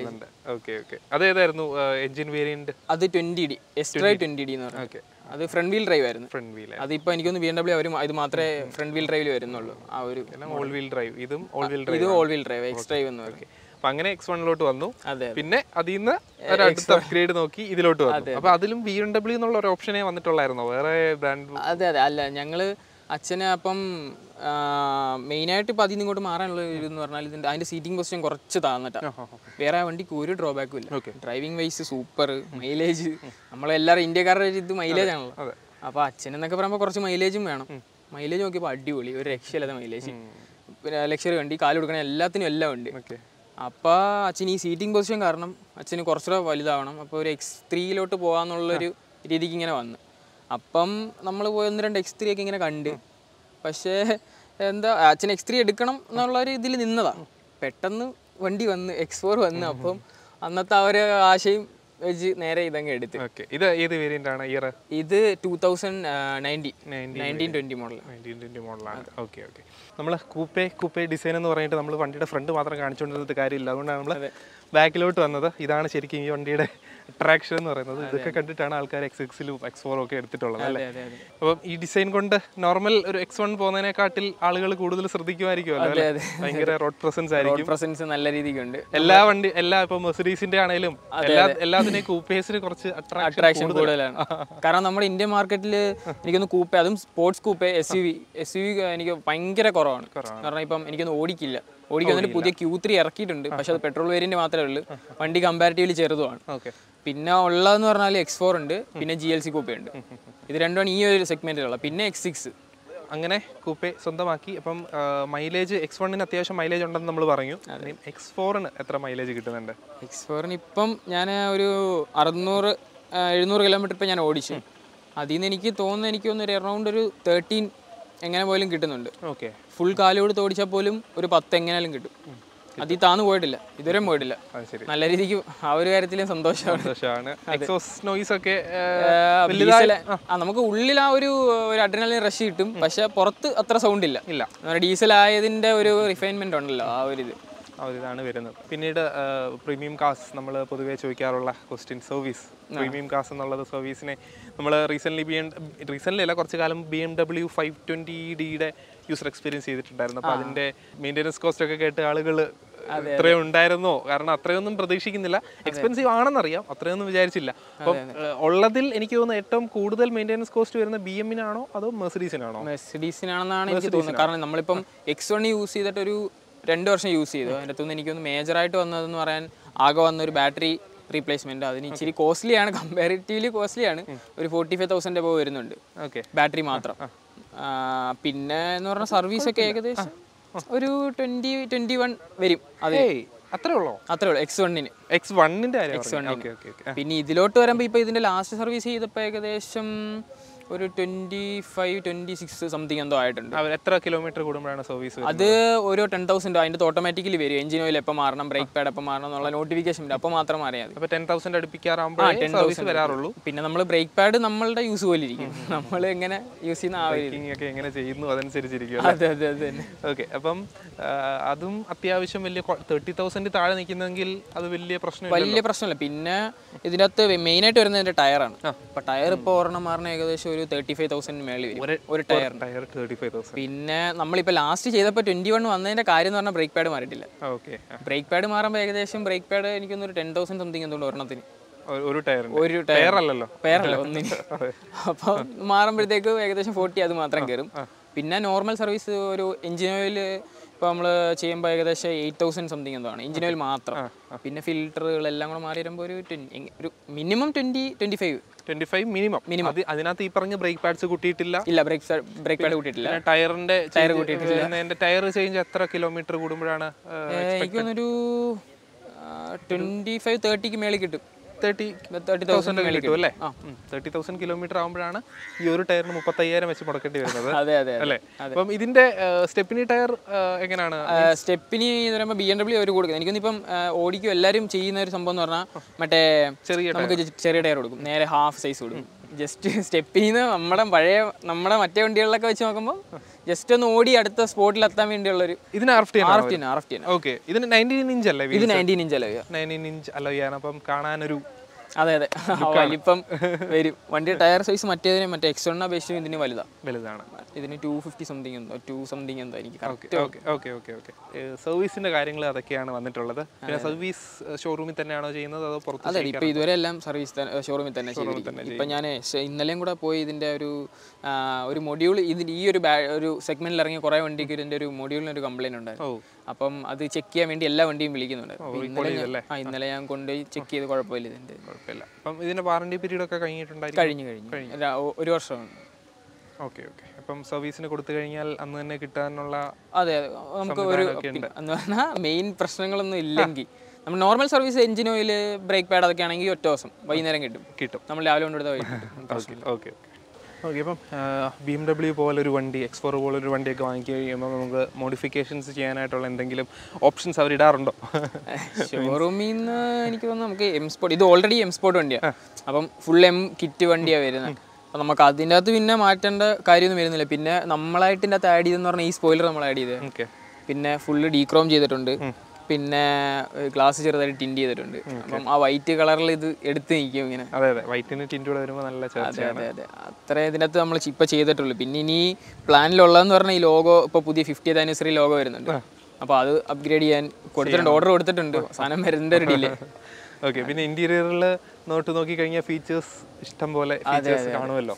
അതേതായിരുന്നു എഞ്ചിൻ വേരിയന്റ്? അത് twenty D extra twenty D എന്ന് പറഞ്ഞാൽ അത് ഫ്രണ്ട് വീൽ ഡ്രൈവ് ആയിരുന്നു. ഫ്രണ്ട് വീൽ അതിപ്പോ എനിക്കൊന്ന് ബി എം ഡബ്ല്യൂ അവരും ഇത് മാത്രമേ ഫ്രണ്ട് വീൽ ഡ്രൈവിൽ വരുന്നുള്ളൂ. ആ ഒരു ഓൾ വീൽ ഡ്രൈവ് ഇതും ഓൾ വീൽ ഡ്രൈവ് ഇതും all wheel drive X drive എന്ന് പറയും. അപ്പൊ അങ്ങനെ എക്സ് വണ്ണിലോട്ട് വന്നു. പിന്നെ അതിൽ നിന്ന് ഒരു അടുത്ത അപ്ഗ്രേഡ് നോക്കി ഇതിലോട്ട് വന്നു. അപ്പൊ അതിലും ബി എം ഡബ്ല്യൂ എന്നുള്ള ഒരു ഓപ്ഷനേ വന്നിട്ടുള്ളായിരുന്നോ വേറെ ബ്രാൻഡ്? അതെ അതെ അല്ല ഞങ്ങള് അച്ഛനെ അപ്പം മെയിനായിട്ട് ഇപ്പം അതിൽ നിന്ന് ഇങ്ങോട്ട് മാറാനുള്ള ഇതെന്ന് പറഞ്ഞാൽ ഇതിൻ്റെ അതിൻ്റെ സീറ്റിംഗ് പൊസിഷൻ കുറച്ച് താഴ്ന്നിട്ടാണ്. വേറെ വണ്ടിക്ക് ഒരു ഡ്രോബാക്കും ഇല്ല. ഡ്രൈവിംഗ് വൈസ് സൂപ്പർ, മൈലേജ് നമ്മളെല്ലാവരും ഇന്ത്യക്കാരുടെ ഇത് മൈലേജ് ആണല്ലോ. അപ്പോൾ അച്ഛനെന്നൊക്കെ പറയുമ്പോൾ കുറച്ച് മൈലേജും വേണം. മൈലേജ് നോക്കിയപ്പോൾ അടിപൊളി, ഒരു രക്ഷയില്ലാത്ത മൈലേജ്. പിന്നെ ലക്ഷറി വണ്ടി, കാല് കൊടുക്കണ എല്ലാത്തിനും എല്ലാം ഉണ്ട്. അപ്പോൾ അച്ഛൻ ഈ സീറ്റിംഗ് പൊസിഷൻ കാരണം അച്ഛന് കുറച്ചുകൂടെ വലുതാവണം. അപ്പോൾ ഒരു എക്സ് ത്രീയിലോട്ട് പോകാമെന്നുള്ളൊരു രീതിക്ക് ഇങ്ങനെ വന്നു. അപ്പം നമ്മൾ പോയി ഒന്ന് രണ്ട് എക്സ് ത്രീ ഒക്കെ ഇങ്ങനെ കണ്ട്, പക്ഷേ എന്താ അച്ഛൻ എക്സ് ത്രീ എടുക്കണം എന്നുള്ളൊരു ഇതിൽ നിന്നതാണ്. പെട്ടെന്ന് വണ്ടി വന്ന് എക്സ് ഫോർ വന്ന്. അപ്പം അന്നത്തെ ആ ഒരു ആശയും വെച്ച് നേരെ ഇതങ്ങ് എടുത്ത്. ഓക്കെ, ഇത് ഏത് വേരിയന്റ് ആണ്? ഇയർ ഇത് two thousand nineteen nineteen twenty model nineteen twenty മോഡലാണ്. Okay okay. നമ്മൾ കൂപ്പേ കൂപ്പേ ഡിസൈൻ എന്ന് പറഞ്ഞിട്ട് നമ്മൾ വണ്ടിയുടെ ഫ്രണ്ട് മാത്രം കാണിച്ചുകൊണ്ടിരുന്നത് കാര്യമില്ല. അതുകൊണ്ടാണ് നമ്മൾ ബാക്കിലോട്ട് വന്നത്. ഇതാണ് ശരിക്കും ഈ വണ്ടിയുടെ അട്രാക്ഷൻ എന്ന് പറയുന്നത്. ഇതൊക്കെ കണ്ടിട്ടാണ് ആൾക്കാർ എക്സ് എക്സിലും എക്സ് ഫോറും ഒക്കെ എടുത്തിട്ടുള്ളത് അല്ലേ? അപ്പം ഈ ഡിസൈൻ കൊണ്ട് നോർമൽ ഒരു എക്സ് വൺ പോകുന്നതിനെക്കാട്ടിൽ ആളുകൾ കൂടുതൽ ശ്രദ്ധിക്കുമായിരിക്കുമല്ലോ അല്ലേ? ഭയങ്കര റോഡ് പ്രസൻസ് ആയിരിക്കും. പ്രസൻസ് നല്ല രീതിക്കുണ്ട്. എല്ലാ വണ്ടി എല്ലാ ഇപ്പൊ മെർസിഡീസിന്റെ ആണെങ്കിലും എല്ലാ എല്ലാത്തിനെയും കൂപ്പേസിന് കുറച്ച് അട്രാക്ഷൻ കൂടുതലാണ്. കാരണം നമ്മുടെ ഇന്ത്യൻ മാർക്കറ്റിൽ എനിക്കൊന്ന് കൂപ്പേ, അതും sports coupe, S U V S U V എനിക്ക് ഭയങ്കര കുറവാണ്. കാരണം ഇപ്പം എനിക്കൊന്ന് ഓടിക്കില്ല. ഓടിക്കുന്നതിന് പുതിയ ക്യൂ ത്രീ ഇറക്കിയിട്ടുണ്ട്, പക്ഷെ അത് പെട്രോൾ വേരിയന്റ് മാത്രമേ ഉള്ളൂ. വണ്ടി കമ്പാരിറ്റീവ്ലി ചെറുതുമാണ്. പിന്നെ ഉള്ളതെന്ന് പറഞ്ഞാൽ എക്സ് ഫോർ ഉണ്ട്, പിന്നെ ജി എൽ സി കൂപ്പേ ഉണ്ട്. ഇത് രണ്ടുമാണ് ഈ ഒരു സെഗ്മെന്റിലുള്ള. പിന്നെ എക്സ് സിക്സ്. അങ്ങനെ കൂപ്പേ സ്വന്തമാക്കി. അപ്പം മൈലേജ് എക്സ് വണ്ണിന് അത്യാവശ്യം മൈലേജ് ഉണ്ടെന്ന് നമ്മൾ പറഞ്ഞു. എക്സ് ഫോറിന് എത്ര മൈലേജ് കിട്ടുന്നുണ്ട്? എക്സ് ഫോറിന് ഇപ്പം ഞാൻ ഒരു അറുന്നൂറ് എഴുന്നൂറ് കിലോമീറ്റർ ഇപ്പം ഞാൻ ഓടിച്ചു. അതിൽ നിന്ന് എനിക്ക് തോന്നുന്നു എനിക്ക് തോന്നുന്നു ഒരു അറൗണ്ട് ഒരു തേർട്ടീൻ എങ്ങനെ പോലും കിട്ടുന്നുണ്ട്. ഓക്കെ, ഫുൾ കാലോട് ഓടിച്ചാൽ പോലും ഒരു പത്ത് എങ്ങനെയാലും കിട്ടും. അതിൽ താന്ന് പോയിട്ടില്ല, ഇതുവരെ പോയിട്ടില്ല. നല്ല രീതിക്ക് ആ ഒരു കാര്യത്തിലും സന്തോഷമാണ്. നമുക്ക് ഉള്ളിൽ ആ ഒരു അഡ്രിനലിൻ റഷ് കിട്ടും, പക്ഷെ പുറത്ത് അത്ര സൗണ്ട് ഇല്ല. ഇല്ല, ഡീസൽ ആയതിന്റെ ഒരു റിഫൈൻമെന്റ് ഉണ്ടല്ലോ, ആ ഒരു ഇത് ആ ഒരു ഇതാണ് വരുന്നത്. പിന്നീട് പ്രീമിയം കാസ് നമ്മൾ പൊതുവേ ചോദിക്കാറുള്ള ക്വസ്റ്റ്യൻ, സർവീസ്. പ്രീമിയം കാസ് എന്നുള്ളത് സർവീസിനെ നമ്മൾ റീസെൻ്റ്ലി ബി എം റീസെൻ്റ്ലി അല്ല കുറച്ച് കാലം B M W five twenty ഡിയുടെ യൂസർ എക്സ്പീരിയൻസ് ചെയ്തിട്ടുണ്ടായിരുന്നു. അപ്പോൾ അതിൻ്റെ മെയിൻ്റെനൻസ് കോസ്റ്റ് ഒക്കെ കേട്ട് ആളുകൾ ഇത്രയും ഉണ്ടായിരുന്നോ? കാരണം അത്രയൊന്നും പ്രതീക്ഷിക്കുന്നില്ല. എക്സ്പെൻസീവ് ആണെന്നറിയാം, അത്രയൊന്നും വിചാരിച്ചില്ല. അപ്പം ഉള്ളതിൽ എനിക്ക് തോന്നുന്നു ഏറ്റവും കൂടുതൽ മെയിൻ്റെനൻസ് കോസ്റ്റ് വരുന്ന ബി എമ്മിനാണോ അതോ മെർസിഡീസിനാണോ? മെർസിഡീസിനാണെന്നാണ് എനിക്ക് തോന്നുന്നത്. കാരണം നമ്മളിപ്പം എക്സ് വൺ യൂസ് ചെയ്തിട്ടൊരു രണ്ട് വർഷം യൂസ് ചെയ്തു. അതിൻ്റെ അകത്തുനിന്ന് എനിക്കൊന്ന് മേജറായിട്ട് വന്നതെന്ന് പറയാൻ ആകെ വന്ന ഒരു ബാറ്ററി റീപ്ലേസ്മെന്റ്. അതിന് ഇച്ചിരി കോസ്റ്റ്ലിയാണ്, കമ്പാരിറ്റീവ്ലി കോസ്റ്റ്ലിയാണ്. ഒരു ഫോർട്ടി ഫൈവ് തൗസൻഡ് എബോ വരുന്നുണ്ട് ബാറ്ററി മാത്രം. പിന്നെ എന്ന് പറഞ്ഞാൽ സർവീസ് ഒക്കെ ഏകദേശം ഒരു ട്വന്റി ട്വന്റി വൺ വരും. അതെ, അത്രേ ഉള്ളൂ അത്രേ ഉള്ളൂ എക്സ് വണ്ണിന്. എക്സ് വണ്ണിന്റെ എക്സ് വണ്ണിന് പിന്നെ ഇതിലോട്ട് വരുമ്പോൾ ഇപ്പൊ ഇതിന്റെ ലാസ്റ്റ് സർവീസ് ചെയ്തപ്പോൾ ഏകദേശം ഒരു twenty five twenty six something എന്തോ ആയിട്ടുണ്ട്. എത്ര കിലോമീറ്റർ കൂടുമ്പോഴാണ് സർവീസ്? അത് ഓരോ ടെൻ തൗസൻഡ് അതിന്റെ ഓട്ടോമാറ്റിക്കലി വരും. എഞ്ചിൻ ഓയിൽ എപ്പോൾ മാറണം, ബ്രേക്ക് പാഡ് എപ്പോൾ മാറണം എന്നുള്ള നോട്ടിഫിക്കേഷൻ വരും. അപ്പോൾ മാത്രം അറിയാം. അപ്പോൾ ടെൻ തൗസൻഡ് അടുപ്പിക്കാറാകുമ്പോൾ സർവീസ് വരാറുള്ളൂ. പിന്നെ നമ്മൾ ബ്രേക്ക് പാഡ് നമ്മളുടെ യൂസ് പോലെ ഇരിക്കും, നമ്മൾ എങ്ങനെ യൂസ് ചെയ്യുന്ന ആ ഒക്കെ എങ്ങനെ ചെയ്യുന്നു അതനുസരിച്ചിരിക്കും. അതെ അതെ അതെ. ഓക്കെ, അപ്പം അതും അത്യാവശ്യം വലിയ തേർട്ടി തൗസൻഡ് താഴെ നിൽക്കുന്നെങ്കിൽ അത് വലിയ പ്രശ്നം വലിയ പ്രശ്നമല്ല. പിന്നെ ഇതിനകത്ത് മെയിനായിട്ട് വരുന്നത് എൻ്റെ ടയറാണ്. അപ്പോൾ ടയർ ഇപ്പോൾ ഒരെണ്ണം മാറണം ഏകദേശം ഒരു തേർട്ടി ഫൈവ് തൗസൻഡ് മേളിൽ വരും ഒരു ടയർ. പിന്നെ നമ്മളിപ്പോൾ ലാസ്റ്റ് ചെയ്തപ്പോൾ ട്വന്റി വൺ വന്നതിന്റെ കാര്യം എന്ന് പറഞ്ഞാൽ ബ്രേക്ക് പാഡ് മാറിയിട്ടില്ല. ബ്രേക്ക് പാഡ് മാറുമ്പോൾ ഏകദേശം ബ്രേക്ക് പാഡ് എനിക്കൊന്നൊരു ടെൻ തൗസൻഡ് സംതിങ് എന്തുകൊണ്ട് ഒരെണ്ണത്തിന് ഒരു ടയർ ഒരു ടയർ അല്ലല്ലോ പേരല്ല ഒന്നിന്. അപ്പോൾ മാറുമ്പോഴത്തേക്ക് ഏകദേശം ഫോർട്ടി അത് മാത്രം കയറും. പിന്നെ നോർമൽ സർവീസ് ഒരു എഞ്ചിൻ ഓയിൽ ഇപ്പോൾ നമ്മൾ ചെയ്യുമ്പോൾ ഏകദേശം എയ്റ്റ് തൗസൻഡ് സംതിങ് എന്തോ ആണ് എഞ്ചിൻ ഓയിൽ മാത്രം. പിന്നെ ഫിൽറ്ററുകളെല്ലാം കൂടെ മാറി വരുമ്പോൾ ഒരു ഒരു minimum twenty twenty five twenty five minimum minimum അതിനകത്ത് ഈ പറഞ്ഞ ബ്രേക്ക് പാഡ്സ് കൂട്ടിയിട്ടില്ല. ഇല്ല, ബ്രേക്ക് ബ്രേക്ക് പാഡ് കൂട്ടിയിട്ടില്ല. ടയറിന്റെ ടയർ കൂട്ടിയിട്ടില്ല. ടയർ ചേഞ്ച് എത്ര കിലോമീറ്റർ കൂടുമ്പോഴാണ്? എനിക്കൊന്നൊരു ട്വന്റി ഫൈവ് തേർട്ടിക്ക് മേളിൽ കിട്ടും. തേർട്ടി തേർട്ടി തൗസൻഡ് കിട്ടും അല്ലേ? തേർട്ടി തൗസൻഡ് കിലോമീറ്റർ ആകുമ്പോഴാണ് ഈ ഒരു ടയറിന് മുപ്പത്തയ്യായിരം വെച്ച് മുടക്കേണ്ടി വരുന്നത്. അതെ അതെ അല്ലേ? അപ്പം ഇതിന്റെ സ്റ്റെപ്പിനി ടയർ എങ്ങനെയാണ്? സ്റ്റെപ്പിനി എന്ന് പറയുമ്പോൾ ബി എം ഡബ്ല്യു അവർ കൊടുക്കുന്നത്. എനിക്കൊന്നിപ്പം ഓടിക്കും എല്ലാവരും ചെയ്യുന്ന ഒരു സംഭവം എന്ന് പറഞ്ഞാൽ മറ്റേ ചെറിയ നമുക്ക് ചെറിയ ടയർ കൊടുക്കും, നേരെ ഹാഫ് സൈസ് കൊടുക്കും. ജസ്റ്റ് സ്റ്റെപ്പിന്ന് നമ്മുടെ പഴയ നമ്മുടെ മറ്റേ വണ്ടികളിലൊക്കെ വെച്ച് നോക്കുമ്പോൾ ജസ്റ്റ് ഒന്ന് ഓടി അടുത്ത സ്പോട്ടിൽ എത്താൻ വേണ്ടിയുള്ളൊരു ഇതിന് ഓക്കെ. ഇതിന് നയൻറ്റീൻ ഇഞ്ച് അല്ലേ? ഇത് നയൻറ്റീൻ ഇഞ്ച് അല്ലേ? നയൻറ്റീൻ ഇഞ്ച് അലോയാണ്. അപ്പം കാണാനൊരു അതെ അതെ വലിപ്പം വരും. വണ്ടി ടയർ സൈസ് മറ്റേതിന് മറ്റേ എക്സ് വണ്ണിനെ അപേക്ഷിച്ച് ഇതിന് വലുതാണ് വലുതാണ് ഇതിന് ടു ഫിഫ്റ്റി സംതിങ് എന്തോ ടു സംതിങ് എന്തോ എനിക്ക്. Okay okay okay. സർവീസിന്റെ കാര്യങ്ങൾ അതൊക്കെയാണ് വന്നിട്ടുള്ളത്. പിന്നെ സർവീസ് ഷോറൂമിൽ തന്നെയാണോ ചെയ്യുന്നത് അതോ പുറത്ത്? അതെ, ഇപ്പൊ ഇതുവരെ എല്ലാം സർവീസ് ഷോറൂമിൽ തന്നെ ചെയ്തിരിക്കുന്നത്. ഇപ്പൊ ഞാൻ ഇന്നലെയും കൂടെ പോയി ഇതിന്റെ ഒരു ഒരു മൊഡ്യൂൾ ഇതിന്റെ ഈ ഒരു ഒരു സെഗ്മെന്റിൽ ഇറങ്ങിയ കുറെ വണ്ടിക്ക് ഇതിന്റെ ഒരു മൊഡ്യൂളിന് ഒരു കംപ്ലൈന്റ് ഉണ്ടായിരുന്നു. അപ്പം അത് ചെക്ക് ചെയ്യാൻ വേണ്ടി എല്ലാ വണ്ടിയും വിളിക്കുന്നുണ്ട്. ഇന്നലെ ഞാൻ കൊണ്ടുപോയി ചെക്ക് ചെയ്ത് കുഴപ്പമില്ല, ഇതിന്റെ കുഴപ്പമില്ല. അപ്പം ഇതിന്റെ വാറണ്ടി പീരീഡ് ഒക്കെ കഴിഞ്ഞിട്ടുണ്ടായിരുന്നു? കഴിഞ്ഞു കഴിഞ്ഞു ഒരു വർഷമാണ്. Okay okay. അപ്പം സർവീസിന് കൊടുത്തു കഴിഞ്ഞാൽ അന്ന് തന്നെ കിട്ടാനുള്ള? അതെ അതെ, നമുക്ക് ഒരു എന്ന് പറഞ്ഞാൽ മെയിൻ പ്രശ്നങ്ങളൊന്നും ഇല്ലെങ്കിൽ നമ്മൾ normal service engine oil brake pad അതൊക്കെ ആണെങ്കിൽ ഒറ്റ ദിവസം വൈകുന്നേരം കിട്ടും കിട്ടും നമ്മൾ രാവിലെ കൊണ്ടെടുത്ത വൈകിട്ട്. ഓക്കെ. ഓക്കെ, അപ്പം ബി എം ഡബ്ല്യു പോലൊരു വണ്ടി, എക്സ് ഫോർ പോലൊരു വണ്ടിയൊക്കെ വാങ്ങിക്കുക കഴിയുമ്പോൾ നമുക്ക് മോഡിഫിക്കേഷൻസ് ചെയ്യാനായിട്ടുള്ള എന്തെങ്കിലും ഓപ്ഷൻസ് അവർ ഇടാറുണ്ടോ? ഷോറൂമിൽ നിന്ന് എനിക്ക് തോന്നുന്നു നമുക്ക് എം സ്പോർട്ട്, ഇത് ഓൾറെഡി എം സ്പോർട്ട് വണ്ടിയാണ്, അപ്പം ഫുൾ എം കിറ്റ് വണ്ടിയാണ് വരുന്നത്. അപ്പം നമുക്ക് അതിൻ്റെ അകത്ത് പിന്നെ മാറ്റേണ്ട കാര്യമൊന്നും വരുന്നില്ല. പിന്നെ നമ്മളായിട്ട് ഇതിൻ്റെ അകത്ത് ആഡ് ചെയ്തെന്ന് പറഞ്ഞാൽ ഈ സ്പോയിലർ നമ്മൾ ആഡ് ചെയ്തത്, പിന്നെ ഫുള്ള് ഡീക്രോം ചെയ്തിട്ടുണ്ട്, പിന്നെ ഗ്ലാസ് ചെറുതായിട്ട് ടിൻറ്റ് ചെയ്തിട്ടുണ്ട്. അപ്പം ആ വൈറ്റ് കളറിൽ ഇത് എടുത്ത് നിൽക്കും ഇങ്ങനെ. അതെ അതെ, വൈറ്റിന് ടിൻറ്റ് കൂടെ വരുമ്പോൾ നല്ല അതെ അതെ അതെ, അത്രേ ഇതിനകത്ത് നമ്മൾ ഇപ്പം ചെയ്തിട്ടുള്ളൂ. പിന്നെ ഇനി പ്ലാനിലുള്ളതെന്ന് പറഞ്ഞാൽ ഈ ലോഗോ ഇപ്പോൾ പുതിയ ഫിഫ്റ്റിയത്ത് ആനിവേഴ്സറി ലോഗോ വരുന്നുണ്ട്, അപ്പോൾ അത് അപ്ഗ്രേഡ് ചെയ്യാൻ കൊടുത്തിട്ടുണ്ട്, ഓർഡർ കൊടുത്തിട്ടുണ്ട്, സാധനം വരുന്നുണ്ട് റെഡിയില്ലേ. ഓക്കെ, പിന്നെ ഇന്റീരിയറിൽ നോട്ട് നോക്കി കഴിഞ്ഞാൽ ഫീച്ചേഴ്സ് ഇഷ്ടം പോലെ ഫീച്ചേഴ്സ് കാണുമല്ലോ.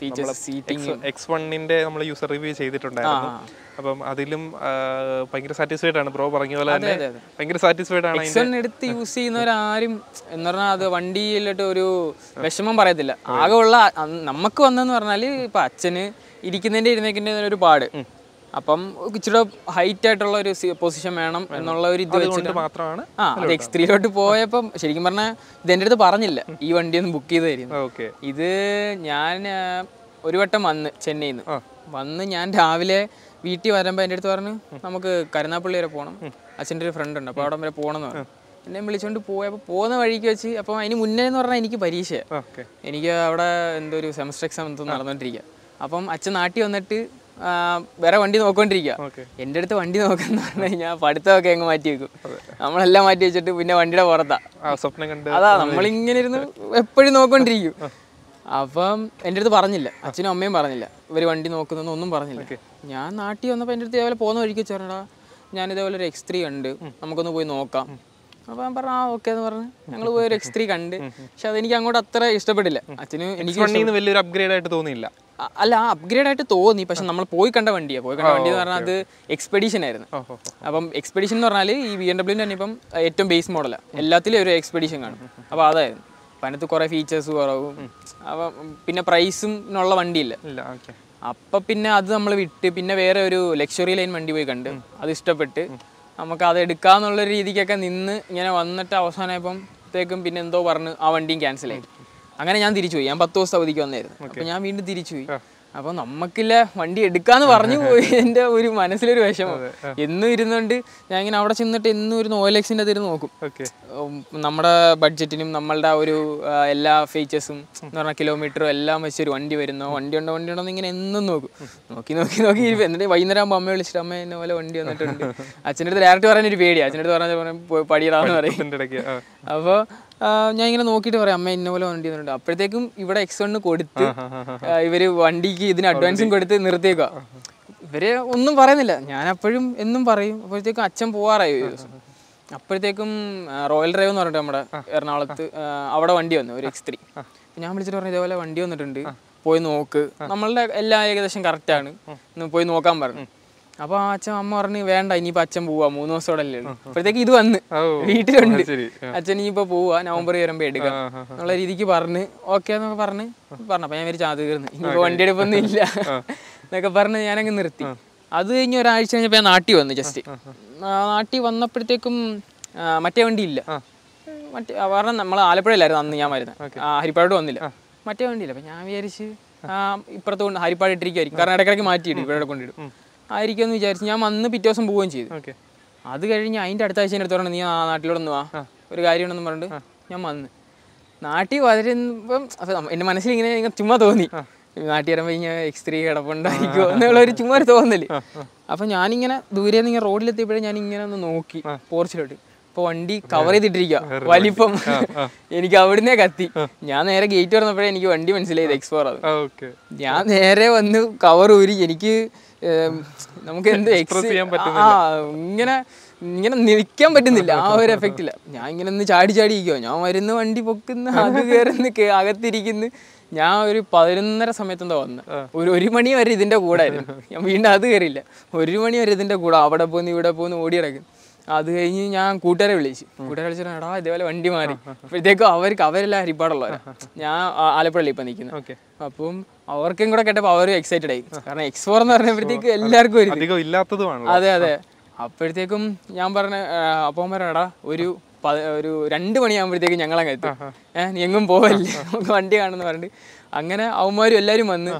എക്സ് വണ്ണിന്റെ നമ്മൾ യൂസർ റിവ്യൂ ചെയ്തിട്ടുണ്ടായിരുന്നു, അപ്പം അതിലും ഭയങ്കര സാറ്റിസ്ഫൈഡ് ആണ്. ബ്രോ പറഞ്ഞ പോലെ തന്നെ ഭയങ്കര സാറ്റിസ്ഫൈഡ് ആണ്. എക്സ് വൺ എടുത്ത് യൂസ് ചെയ്യുന്നവരാരും എന്ന് പറഞ്ഞാൽ അത് വണ്ടിയിലിട്ട് ഒരു വിഷമം പറയത്തില്ല. ആകെ ഉള്ള നമുക്ക് വന്നെന്ന് പറഞ്ഞാൽ ഇപ്പം അച്ഛന് ഇരിക്കുന്നതിൻ്റെ ഇരുന്നേക്കിൻ്റെ ഒരു പാട്, അപ്പം ഇച്ചിരി ഹൈറ്റ് ആയിട്ടുള്ള ഒരു പൊസിഷൻ വേണം എന്നുള്ള ഒരു ഇത് വെച്ചിട്ട് മാത്രമാണ് ആ അത് എക്സ് ത്രീയിലോട്ട് പോയപ്പം ശരിക്കും പറഞ്ഞാൽ ഇത് എൻ്റെ അടുത്ത് പറഞ്ഞില്ല ഈ വണ്ടി ഒന്ന് ബുക്ക് ചെയ്തായിരുന്നു. ഇത് ഞാൻ ഒരു വട്ടം വന്ന് ചെന്നൈയിൽ നിന്ന് വന്ന് ഞാൻ രാവിലെ വീട്ടിൽ വരുമ്പോൾ എൻ്റെ അടുത്ത് പറഞ്ഞു നമുക്ക് കരുനാപ്പള്ളി വരെ പോകണം, അച്ഛൻ്റെ ഒരു ഫ്രണ്ട് ഉണ്ട്, അപ്പോൾ അവിടെ വരെ പോകണം എന്ന് പറഞ്ഞു. എന്നെ വിളിച്ചുകൊണ്ട് പോയപ്പോൾ പോകുന്ന വഴിക്ക് വെച്ച്, അപ്പം അതിന് മുന്നേ എന്ന് പറഞ്ഞാൽ എനിക്ക് പരീക്ഷയാണ്, എനിക്ക് അവിടെ എന്തോ ഒരു സെമസ്റ്റർ എക്സാം എന്തോ നടന്നുകൊണ്ടിരിക്കുക. അപ്പം അച്ഛൻ നാട്ടിൽ വന്നിട്ട് വേറെ വണ്ടി നോക്കൊണ്ടിരിക്കുക. എൻ്റെ അടുത്ത് വണ്ടി നോക്കാന്ന് പറഞ്ഞു കഴിഞ്ഞാൽ പഠിത്തമൊക്കെ അങ്ങ് മാറ്റി വെക്കും, നമ്മളെല്ലാം മാറ്റി വെച്ചിട്ട് പിന്നെ വണ്ടിയുടെ പുറത്താ സ്വപ്നം കണ്ട് അതാ നമ്മളിങ്ങനെ ഇരുന്ന് എപ്പോഴും നോക്കൊണ്ടിരിക്കും. അപ്പം എൻ്റെ അടുത്ത് പറഞ്ഞില്ല, അച്ഛനും അമ്മയും പറഞ്ഞില്ല ഇവർ വണ്ടി നോക്കുന്നൊന്നും ഒന്നും പറഞ്ഞില്ല. ഞാൻ നാട്ടിൽ വന്നപ്പോൾ എൻ്റെ അടുത്ത് ഇതേപോലെ പോകുന്ന വഴിക്ക് വെച്ചാടാ ഞാൻ ഇതേപോലെ ഒരു എക്സ് ത്രീ ഉണ്ട്, നമുക്കൊന്ന് പോയി നോക്കാം. അപ്പോൾ ഞാൻ പറഞ്ഞു ആ ഓക്കെ എന്ന് പറഞ്ഞ് ഞങ്ങൾ പോയി ഒരു എക്സ് ത്രീ കണ്ട്. പക്ഷെ അതെനിക്ക് അങ്ങോട്ട് അത്ര ഇഷ്ടപ്പെട്ടില്ല. അച്ഛന് എനിക്ക് വലിയൊരു അപ്ഗ്രേഡ് ആയിട്ട് തോന്നിയില്ല. അല്ല ആ അപ്ഗ്രേഡ് ആയിട്ട് തോന്നി, പക്ഷെ നമ്മൾ പോയി കണ്ട വണ്ടിയാണ്, പോയി കണ്ട വണ്ടി എന്ന് പറഞ്ഞാൽ അത് എക്സ്പെഡീഷൻ ആയിരുന്നു. അപ്പം എക്സ്പെഡീഷൻ എന്ന് പറഞ്ഞാൽ ഈ ബി എം ഡബ്ല്യൂൻ്റെ തന്നെ ഇപ്പം ഏറ്റവും ബേസ് മോഡലാണ്, എല്ലാത്തിലും ഒരു എക്സ്പെഡീഷൻ കാണും. അപ്പോൾ അതായിരുന്നു അപ്പം അതിനകത്ത് കുറേ ഫീച്ചേഴ്സ് കുറവും, അപ്പം പിന്നെ പ്രൈസും വണ്ടിയില്ല. അപ്പം പിന്നെ അത് നമ്മൾ വിട്ട് പിന്നെ വേറെ ഒരു ലക്ഷറി ലൈൻ വണ്ടി പോയി കണ്ട്, അത് ഇഷ്ടപ്പെട്ട് നമുക്ക് അത് എടുക്കാന്നുള്ള രീതിക്കൊക്കെ നിന്ന് ഇങ്ങനെ വന്നിട്ട് അവസാനമായപ്പോഴത്തേക്കും പിന്നെ എന്തോ പറഞ്ഞ് ആ വണ്ടിയും ക്യാൻസലായി. അങ്ങനെ ഞാൻ തിരിച്ചു പോയി, ഞാൻ പത്ത് ദിവസം അവധിക്ക് വന്നായിരുന്നു. അപ്പോൾ ഞാൻ വീണ്ടും തിരിച്ചു പോയി. അപ്പോൾ നമുക്കില്ല വണ്ടി എടുക്കാന്ന് പറഞ്ഞു പോയി. എൻ്റെ ഒരു മനസ്സിലൊരു വിഷമം എന്നും ഇരുന്നുകൊണ്ട് ഞാൻ ഇങ്ങനെ അവിടെ ചെന്നിട്ട് എന്നും ഇരുന്ന് ഓയിൽ എക്സിൻ്റെ അതിൽ നോക്കും, നമ്മുടെ ബഡ്ജറ്റിനും നമ്മളുടെ ഒരു എല്ലാ ഫീച്ചേഴ്സും എന്ന് പറഞ്ഞാൽ കിലോമീറ്ററും എല്ലാം വെച്ചൊരു വണ്ടി വരുന്നോ, വണ്ടി ഉണ്ടോ വണ്ടി ഉണ്ടോ എന്ന് ഇങ്ങനെ എന്നും നോക്കും. നോക്കി നോക്കി നോക്കി എന്നിട്ട് വൈകുന്നേരം ആകുമ്പോൾ അമ്മയെ വിളിച്ചിട്ട് അമ്മ എന്നെ പോലെ വണ്ടി വന്നിട്ടുണ്ട്. അച്ഛൻ്റെ അടുത്ത് ഡയറക്റ്റ് പറയാനൊരു പേടിയാണ്, അച്ഛൻ്റെ അടുത്ത് പറഞ്ഞാൽ പടിയിടാന്ന് പറയും. അപ്പോൾ ഞാൻ ഇങ്ങനെ നോക്കിയിട്ട് പറയാം അമ്മ ഇന്ന പോലെ വണ്ടി വന്നിട്ടുണ്ട്. അപ്പോഴത്തേക്കും ഇവിടെ എക്സ് വണ്ണ് കൊടുത്ത് ഇവര് വണ്ടിക്ക് ഇതിന് അഡ്വാൻസും കൊടുത്ത് നിർത്തിയേക്കുക. ഇവര് ഒന്നും പറയുന്നില്ല, ഞാൻ അപ്പോഴും എന്നും പറയും. അപ്പോഴത്തേക്കും അച്ഛൻ പോവാറായി ഒരു ദിവസം. അപ്പോഴത്തേക്കും റോയൽ ഡ്രൈവ് എന്ന് പറഞ്ഞിട്ട് നമ്മുടെ എറണാകുളത്ത് അവിടെ വണ്ടി വന്നു ഒരു എക്സ് ത്രീ. ഞാൻ വിളിച്ചിട്ട് പറഞ്ഞു ഇതേപോലെ വണ്ടി വന്നിട്ടുണ്ട്, പോയി നോക്ക്, നമ്മളുടെ എല്ലാം ഏകദേശം കറക്റ്റാണ്, പോയി നോക്കാൻ പറഞ്ഞു. അപ്പൊ ആ അച്ഛൻ അമ്മ പറഞ്ഞ് വേണ്ട ഇനിയിപ്പോ അച്ഛൻ പോവാ, മൂന്ന് ദിവസത്തോടെ അല്ലേ ഉള്ളൂ. അപ്പോഴത്തേക്ക് ഇത് വന്ന് വീട്ടിലുണ്ട്, അച്ഛൻ ഇനിയിപ്പോ പോവാ നവംബർ വരുമ്പോ എടുക്കാം എന്നുള്ള രീതിക്ക് പറഞ്ഞ് ഓക്കെ എന്നൊക്കെ പറഞ്ഞ് പറഞ്ഞു. അപ്പൊ ഞാൻ വിചാരിച്ചു അത് തീർന്ന് ഇനിയിപ്പോ വണ്ടി എടുപ്പൊന്നും ഇല്ല എന്നൊക്കെ പറഞ്ഞ് ഞാനങ്ങ് നിർത്തി. അത് കഴിഞ്ഞ് ഒരാഴ്ച കഴിഞ്ഞപ്പോ ഞാൻ നാട്ടിൽ വന്നു. ജസ്റ്റ് നാട്ടിൽ വന്നപ്പോഴത്തേക്കും മറ്റേ വണ്ടി ഇല്ല, മറ്റേ കാരണം നമ്മൾ ആലപ്പുഴയിലായിരുന്നു അന്ന് ഞാൻ വരുന്നത്, ഹരിപ്പാടോട് വന്നില്ല, മറ്റേ വണ്ടിയില്ല. അപ്പൊ ഞാൻ വിചാരിച്ച് ഇപ്പുറത്ത് കൊണ്ട് ഹരിപ്പാട് ഇട്ടിരിക്കുമായിരിക്കും, കാരണം ഇടയ്ക്കിടയ്ക്ക് മാറ്റിയിടും, ഇവിടെ കൊണ്ടിടും ആയിരിക്കും എന്ന് വിചാരിച്ചു. ഞാൻ വന്ന് പിറ്റേ ദിവസം പോവുകയും ചെയ്തു. അത് കഴിഞ്ഞ് അതിൻ്റെ അടുത്ത ആഴ്ച എടുത്ത് പറഞ്ഞു നീ ആ നാട്ടിലോടൊന്ന് വാ, ഒരു കാര്യമുണ്ടെന്ന് പറഞ്ഞിട്ട് ഞാൻ വന്ന് നാട്ടിൽ വരുമ്പം അപ്പം എൻ്റെ മനസ്സിൽ ഇങ്ങനെ ചുമ്മാ തോന്നി നാട്ടിൽ വരുമ്പോൾ ഇങ്ങനെ എക്സ് ത്രീ കിടപ്പുണ്ടായിരിക്കുമോ എന്നുള്ള ഒരു ചുമ്മാ ഒരു തോന്നല്. അപ്പം ഞാനിങ്ങനെ ദൂരെ നിന്ന് ഇങ്ങനെ റോഡിലെത്തിയപ്പോഴേ ഞാൻ ഇങ്ങനെ ഒന്ന് നോക്കി പോർച്ചിലോട്ട്. അപ്പോൾ വണ്ടി കവർ ചെയ്തിട്ടിരിക്കുക വലിപ്പം, എനിക്ക് അവിടുന്നേ കത്തി. ഞാൻ നേരെ ഗേറ്റ് തുറന്നപ്പോഴേ എനിക്ക് വണ്ടി മനസ്സിലായത് എക്സ് ഫോർ അത്. ഞാൻ നേരെ വന്ന് കവർ ഊരി, എനിക്ക് നമുക്ക് എന്ത് ആ ഇങ്ങനെ ഇങ്ങനെ നിൽക്കാൻ പറ്റുന്നില്ല, ആ ഒരു എഫക്റ്റില്ല. ഞാൻ ഇങ്ങനെ ഒന്ന് ചാടി ചാടി ഇരിക്കുമോ, ഞാൻ വരുന്ന വണ്ടി പൊക്കുന്ന അത് കയറുന്ന അകത്തിരിക്കുന്നു. ഞാൻ ഒരു പതിനൊന്നര സമയത്തെന്താ വന്ന് ഒരു ഒരു മണി വരെ ഇതിൻ്റെ കൂടെ ആയിരുന്നു. ഞാൻ വീണ്ടും അത് കയറിയില്ല, ഒരു മണി വരെ ഇതിൻ്റെ കൂടെ അവിടെ പോന്ന് ഇവിടെ പോന്ന് ഓടി കിടക്കും. അത് കഴിഞ്ഞ് ഞാൻ കൂട്ടുകാരെ വിളിച്ചു, കൂട്ടുകാരെ വിളിച്ചിട്ട് എടാ ഇതേപോലെ വണ്ടി മാറി. അപ്പോഴത്തേക്കും അവർക്ക് അവരെല്ലാം ഹരിപ്പാടുള്ളവരാണ്, ഞാൻ ആലപ്പുഴയിൽ ഇപ്പം നിൽക്കുന്നത്. അപ്പം അവർക്കും കൂടെ കേട്ടപ്പോൾ അവരും എക്സൈറ്റഡ് ആയി, കാരണം എക്സ് ഫോർ എന്ന് പറഞ്ഞപ്പോഴത്തേക്കും എല്ലാവർക്കും ഒരു അതെ അതെ. അപ്പോഴത്തേക്കും ഞാൻ പറഞ്ഞ അപ്പം പറയടാ ഒരു ഒരു രണ്ട് മണിയാകുമ്പോഴത്തേക്കും ഞങ്ങളങ്ങ് എത്തും, ഏഹ് നീ എങ്ങും പോവല്ലേ നമുക്ക് വണ്ടി കാണുമെന്ന് പറഞ്ഞിട്ട് അങ്ങനെ അവന്മാരും എല്ലാവരും വന്ന്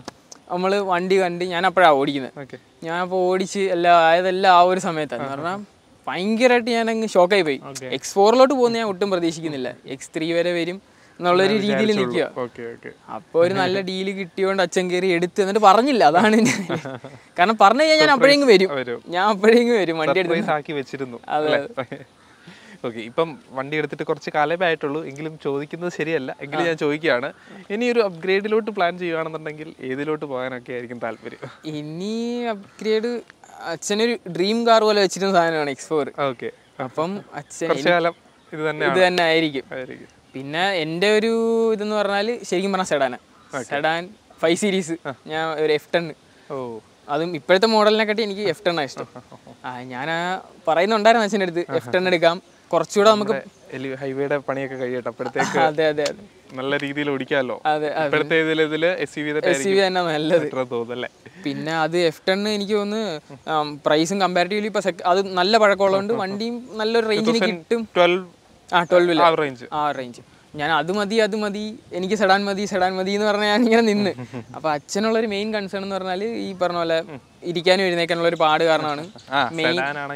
നമ്മൾ വണ്ടി കണ്ട് ഞാൻ അപ്പോഴാണ് ഓടിക്കുന്നത്. ഞാൻ അപ്പോൾ ഓടിച്ച് എല്ലാം ആയതെല്ലാം ആ ഒരു സമയത്താണ് പറഞ്ഞാൽ ഭയങ്കരമായിട്ട് ഞാൻ അങ്ങ് ഷോക്കായി പോയി. എക്സ് ഫോറിലോട്ട് പോകുന്ന ഞാൻ ഒട്ടും പ്രതീക്ഷിക്കുന്നില്ല. എക്സ് ത്രീ വരെ വരും എന്നുള്ളൊരു രീതിയിൽ നിൽക്കുക. അപ്പോൾ ഒരു നല്ല ഡീല് കിട്ടിയോണ്ട് അച്ഛൻ കയറി എടുത്ത് എന്നിട്ട് പറഞ്ഞില്ല. അതാണ് കാരണം പറഞ്ഞു കഴിഞ്ഞാൽ ഞാൻ അപ്പോഴേക്കും വരും ഞാൻ അപ്പോഴേക്കും വരും വണ്ടി എടുത്ത് വെച്ചിരുന്നു. അതെ ഓക്കെ. ഇപ്പം വണ്ടി എടുത്തിട്ട് കുറച്ച് കാലമേ ആയിട്ടുള്ളൂ എങ്കിലും ചോദിക്കുന്നത് ശരിയല്ല എങ്കിലും ഞാൻ ചോദിക്കുകയാണ്, ഇനി ഒരു അപ്ഗ്രേഡിലോട്ട് പ്ലാൻ ചെയ്യുകയാണെന്നുണ്ടെങ്കിൽ ഏതിലോട്ട് പോകാനൊക്കെ ആയിരിക്കും താല്പര്യം? ഇനി അപ്ഗ്രേഡ് അച്ഛനൊരു ഡ്രീം കാർ പോലെ വെച്ചിരുന്ന സാധനമാണ് എക്സ് ഫോർ. ഓക്കെ. അപ്പം അച്ഛൻ കുറച്ച് കാലം ഇത് തന്നെ ഇത് തന്നെ ആയിരിക്കും. പിന്നെ എൻ്റെ ഒരു ഇതെന്ന് പറഞ്ഞാൽ ശരിക്കും പറഞ്ഞാൽ സെഡാന സെഡാൻ ഫൈവ് സീരീസ് ഞാൻ ഒരു എഫ് ടെൻ. ഓ അതും ഇപ്പോഴത്തെ മോഡലിനെക്കാട്ടി എനിക്ക് എഫ് ടെൻ ഇഷ്ടം. ആ ഞാൻ പറയുന്നുണ്ടായിരുന്നു അച്ഛൻ്റെ അടുത്ത് എഫ് ടെൻ എടുക്കാം, കുറച്ചുകൂടെ നമുക്ക് ഹൈവേയുടെ പണിയൊക്കെ കഴിയട്ടെ അപ്പോഴത്തേക്ക്. അതെ അതെ അതെ നല്ല രീതിയിൽ ഓടിക്കാമല്ലോ. അതെ ഇപ്പോഴത്തെ ഇതില് എസ് യു വി തന്നെ നല്ലത് തോന്നല്ലേ. പിന്നെ അത് എഫ് ടെൻ എനിക്ക് തോന്നുന്നു പ്രൈസും കമ്പാരിറ്റീവ്ലി ഇപ്പൊ അത് നല്ല പഴക്കമുള്ളതുകൊണ്ട് വണ്ടിയും നല്ലൊരു റേഞ്ചിന് കിട്ടും. ആ ട്വൽവില് ആ റേഞ്ച്. ഞാൻ അത് മതി അത് മതി എനിക്ക് സെഡാൻ മതി സെഡാൻ മതി എന്ന് പറഞ്ഞാൽ ഞാൻ ഇങ്ങനെ നിന്ന്. അപ്പൊ അച്ഛനുള്ളൊരു മെയിൻ കൺസേൺ എന്ന് പറഞ്ഞാൽ ഈ പറഞ്ഞ പോലെ ഇരിക്കാനും എഴുന്നേക്കാനുള്ള ഒരു പാട് കാരണമാണ് മെയിൻ.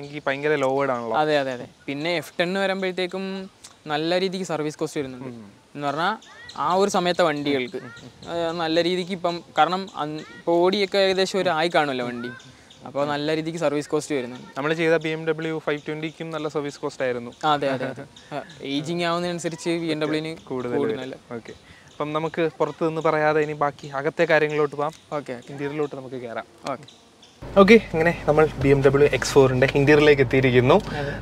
അതെ അതെ അതെ. പിന്നെ എഫ് ടെൻ വരുമ്പോഴത്തേക്കും നല്ല രീതിക്ക് സർവീസ് കോസ്റ്റ് വരുന്നുണ്ട് എന്ന് പറഞ്ഞാൽ ആ ഒരു സമയത്തെ വണ്ടികൾക്ക് നല്ല രീതിക്ക് ഇപ്പം കാരണം ഇപ്പോൾ ഓടിയൊക്കെ ഏകദേശം ഒരു ആയി കാണുമല്ലോ വണ്ടി. അപ്പോൾ നല്ല രീതിക്ക് സർവീസ് കോസ്റ്റ് വരുന്നുണ്ട്. നമ്മൾ ചെയ്ത ബി എം ഡബ്ല്യു ഫൈവ് ട്വന്റിക്കും നല്ല സർവീസ് കോസ്റ്റ് ആയിരുന്നു. അതെ അതെ അതെ. ഏജിങ് ആവുന്നതിനനുസരിച്ച് ബി എം ഡബ്ല്യുവിന് കൂടുതൽ. ഓക്കെ. അപ്പം നമുക്ക് പുറത്ത് നിന്ന് പറയാതെ ഇനി ബാക്കി അകത്തെ കാര്യങ്ങളിലോട്ട് പോകാം. ഓക്കെ. ഇന്ത്യയിലോട്ട് നമുക്ക് കയറാം. Okay okay. അങ്ങനെ നമ്മൾ ബി എം ഡബ്ല്യു എക്സ് ഫോറിൻ്റെ ഇൻറ്റീരിയറിലേക്ക് എത്തിയിരിക്കുന്നു.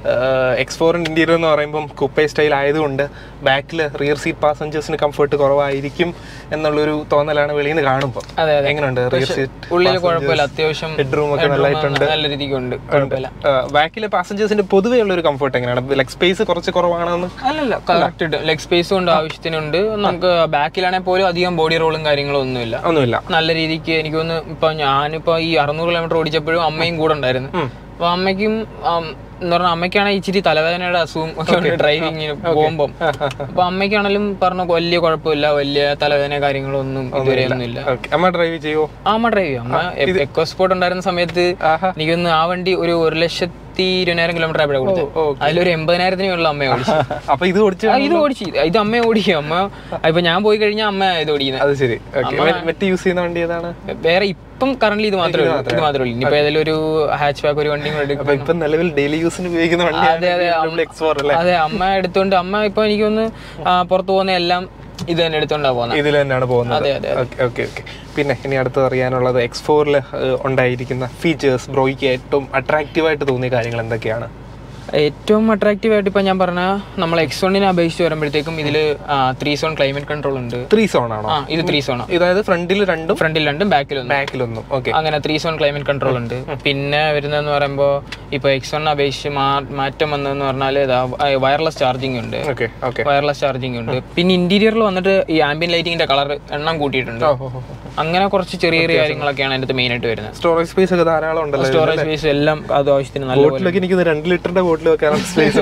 എക്സ് ഫോറിൻ്റെ ഇൻറ്റീരിയർ എന്ന് പറയുമ്പം കുപ്പേ സ്റ്റൈൽ ആയതുകൊണ്ട് ബാക്കിൽ റിയർ സീറ്റ് പാസഞ്ചേഴ്സിന് കംഫർട്ട് കുറവായിരിക്കും എന്നുള്ളൊരു തോന്നലാണ് വെളിയിൽ നിന്ന് കാണുമ്പോൾ. എങ്ങനെയുണ്ട് റിയർ സീറ്റ്? ഉള്ളിൽ കുഴപ്പമില്ല, അത്യാവശ്യം ഹെഡ്റൂം ഒക്കെ നല്ലതായിട്ടുണ്ട്, നല്ല രീതിക്കുണ്ട്, കുഴപ്പമില്ല. ബാക്കിലെ പാസഞ്ചേഴ്സിന്റെ പൊതുവേ ഉള്ള ഒരു കംഫർട്ട് എങ്ങനെയാണ്? ലെഗ് സ്പേസ് കുറച്ച് കുറവാണെന്ന്? അല്ലല്ല, കറക്റ്റ് ലെഗ് സ്പേസും ഉണ്ട്, ആവശ്യത്തിനുണ്ട്. നമുക്ക് ബാക്കിലാണെങ്കിൽ പോലും അധികം ബോഡി റോളും കാര്യങ്ങളും ഒന്നുമില്ല ഒന്നുമില്ല നല്ല രീതിക്ക്. എനിക്ക് തോന്നുന്നു ഇപ്പൊ ഞാനിപ്പോ ഈ അറുന്നൂറ് കിലോമീറ്റർ ഓടിച്ചപ്പോഴും അമ്മയും കൂടെ ഉണ്ടായിരുന്നു. അപ്പൊ അമ്മയ്ക്കും എന്ന് പറഞ്ഞാൽ അമ്മയ്ക്കാണെങ്കിൽ ഇച്ചിരി തലവേദനയുടെ അസുഖം ഒക്കെ ഉണ്ട് ഡ്രൈവിങ്ങിന് പോകുമ്പോൾ. അപ്പൊ അമ്മയ്ക്കാണെങ്കിലും പറഞ്ഞ വലിയ കുഴപ്പമില്ല, വലിയ തലവേദന കാര്യങ്ങളൊന്നും ഇതുവരെ ഒന്നുമില്ല. അമ്മ ഡ്രൈവ് ചെയ്യുമോ? അമ്മ ഡ്രൈവ് ചെയ്യും. അമ്മ എക്കോ സ്പോർട്ട് ഉണ്ടായിരുന്ന സമയത്ത് എനിക്കൊന്ന് ആ വണ്ടി ഒരു ഒരു ലക്ഷത്തി ഇരുപതിനായിരം കിലോമീറ്റർ ആയപ്പോഴാണ് കൊടുത്തത്. അതിലൊരു എൺപതിനായിരത്തിനുള്ള അമ്മയെ ഓടിച്ചു. അപ്പൊ ഇത് ഓടിച്ചു ഇത് ഓടിച്ചു ഇത് അമ്മയെ ഓടിക്കും. അമ്മ ഇപ്പൊ ഞാൻ പോയി കഴിഞ്ഞാൽ അമ്മ ഇത് ഓടിക്കുന്നത്. അത് ശരി. യൂസ് ചെയ്യുന്ന വണ്ടി ഏതാണ്? വേറെ ഇപ്പം കറന്റ് ഇത് മാത്രമേ ഉള്ളൂ ഇത് മാത്രമേ ഉള്ളൂ. ഇനിയിപ്പോ ഏതെങ്കിലും ഒരു ഹാച്ച് ബാക്ക് ഒരു വണ്ടിയും കൂടെ എടുക്കും. ഇപ്പൊ നിലവിൽ ഡെയിലി യൂസിന് ഉപയോഗിക്കുന്ന വണ്ടി. അതെ അതെ അതെ. അമ്മ എടുത്തോണ്ട് അമ്മ ഇപ്പൊ എനിക്ക് ഒന്ന് പുറത്തു പോകുന്ന എല്ലാം ഇത് തന്നെ എടുത്തോണ്ടാ പോകുന്നത്. ഇതിൽ തന്നെയാണ് പോകുന്നത്. അതെ അതെ. Okay okay. പിന്നെ ഇനി അടുത്ത് അറിയാനുള്ളത് എക്സ് ഫോറിൽ ഉണ്ടായിരിക്കുന്ന ഫീച്ചേഴ്സ്, ബ്രോയ്ക്ക് ഏറ്റവും അട്രാക്റ്റീവ് ആയിട്ട് തോന്നിയ കാര്യങ്ങൾ എന്തൊക്കെയാണ്? ഏറ്റവും അട്രാക്റ്റീവ് ആയിട്ട് ഇപ്പൊ ഞാൻ പറഞ്ഞ നമ്മൾ എക്സ് വണ്ണിനെ അപേക്ഷിച്ച് വരുമ്പോഴത്തേക്കും ഇതില് ത്രീ സോൺ ക്ലൈമറ്റ് കൺട്രോൾ ഉണ്ട്. ത്രീ സോൺ ആണോ? ഇത് ത്രീ സോൺ, അതായത് ഫ്രണ്ടിൽ രണ്ടും ഫ്രണ്ടിൽ രണ്ടും ബാക്കിലൊന്നും ബാക്കിലൊന്നും. ഓക്കെ. അങ്ങനെ ത്രീ സോൺ ക്ലൈമറ്റ് കൺട്രോൾ ഉണ്ട്. പിന്നെ വരുന്നതെന്ന് പറയുമ്പോൾ ഇപ്പൊ എക്സ് വണ്ണിനെ അപേക്ഷിച്ച് മാറ്റം വന്നതെന്ന് പറഞ്ഞാൽ വയർലെസ് ചാർജിങ് ഉണ്ട്. വയർലെസ് ചാർജിങ് ഉണ്ട്. പിന്നെ ഇന്റീരിയറിൽ വന്നിട്ട് ഈ ആംബിയൻ ലൈറ്റിംഗിന്റെ കളർ എണ്ണം കൂട്ടിയിട്ടുണ്ട്. അങ്ങനെ കുറച്ച് ചെറിയ ചെറിയ കാര്യങ്ങളൊക്കെയാണ് അതിന്റെ മെയിൻ ആയിട്ട് വരുന്നത്. സ്റ്റോറേജ് സ്പേസ് ഒക്കെ ധാരാളം ഉണ്ടല്ലോ. സ്റ്റോറേജ് സ്പേസ് എല്ലാം അത് ആവശ്യത്തിന് നല്ല. എനിക്ക് രണ്ട് ലിറ്ററിന്റെ ബോട്ടിൽ വെക്കാനുള്ള സ്പേസ്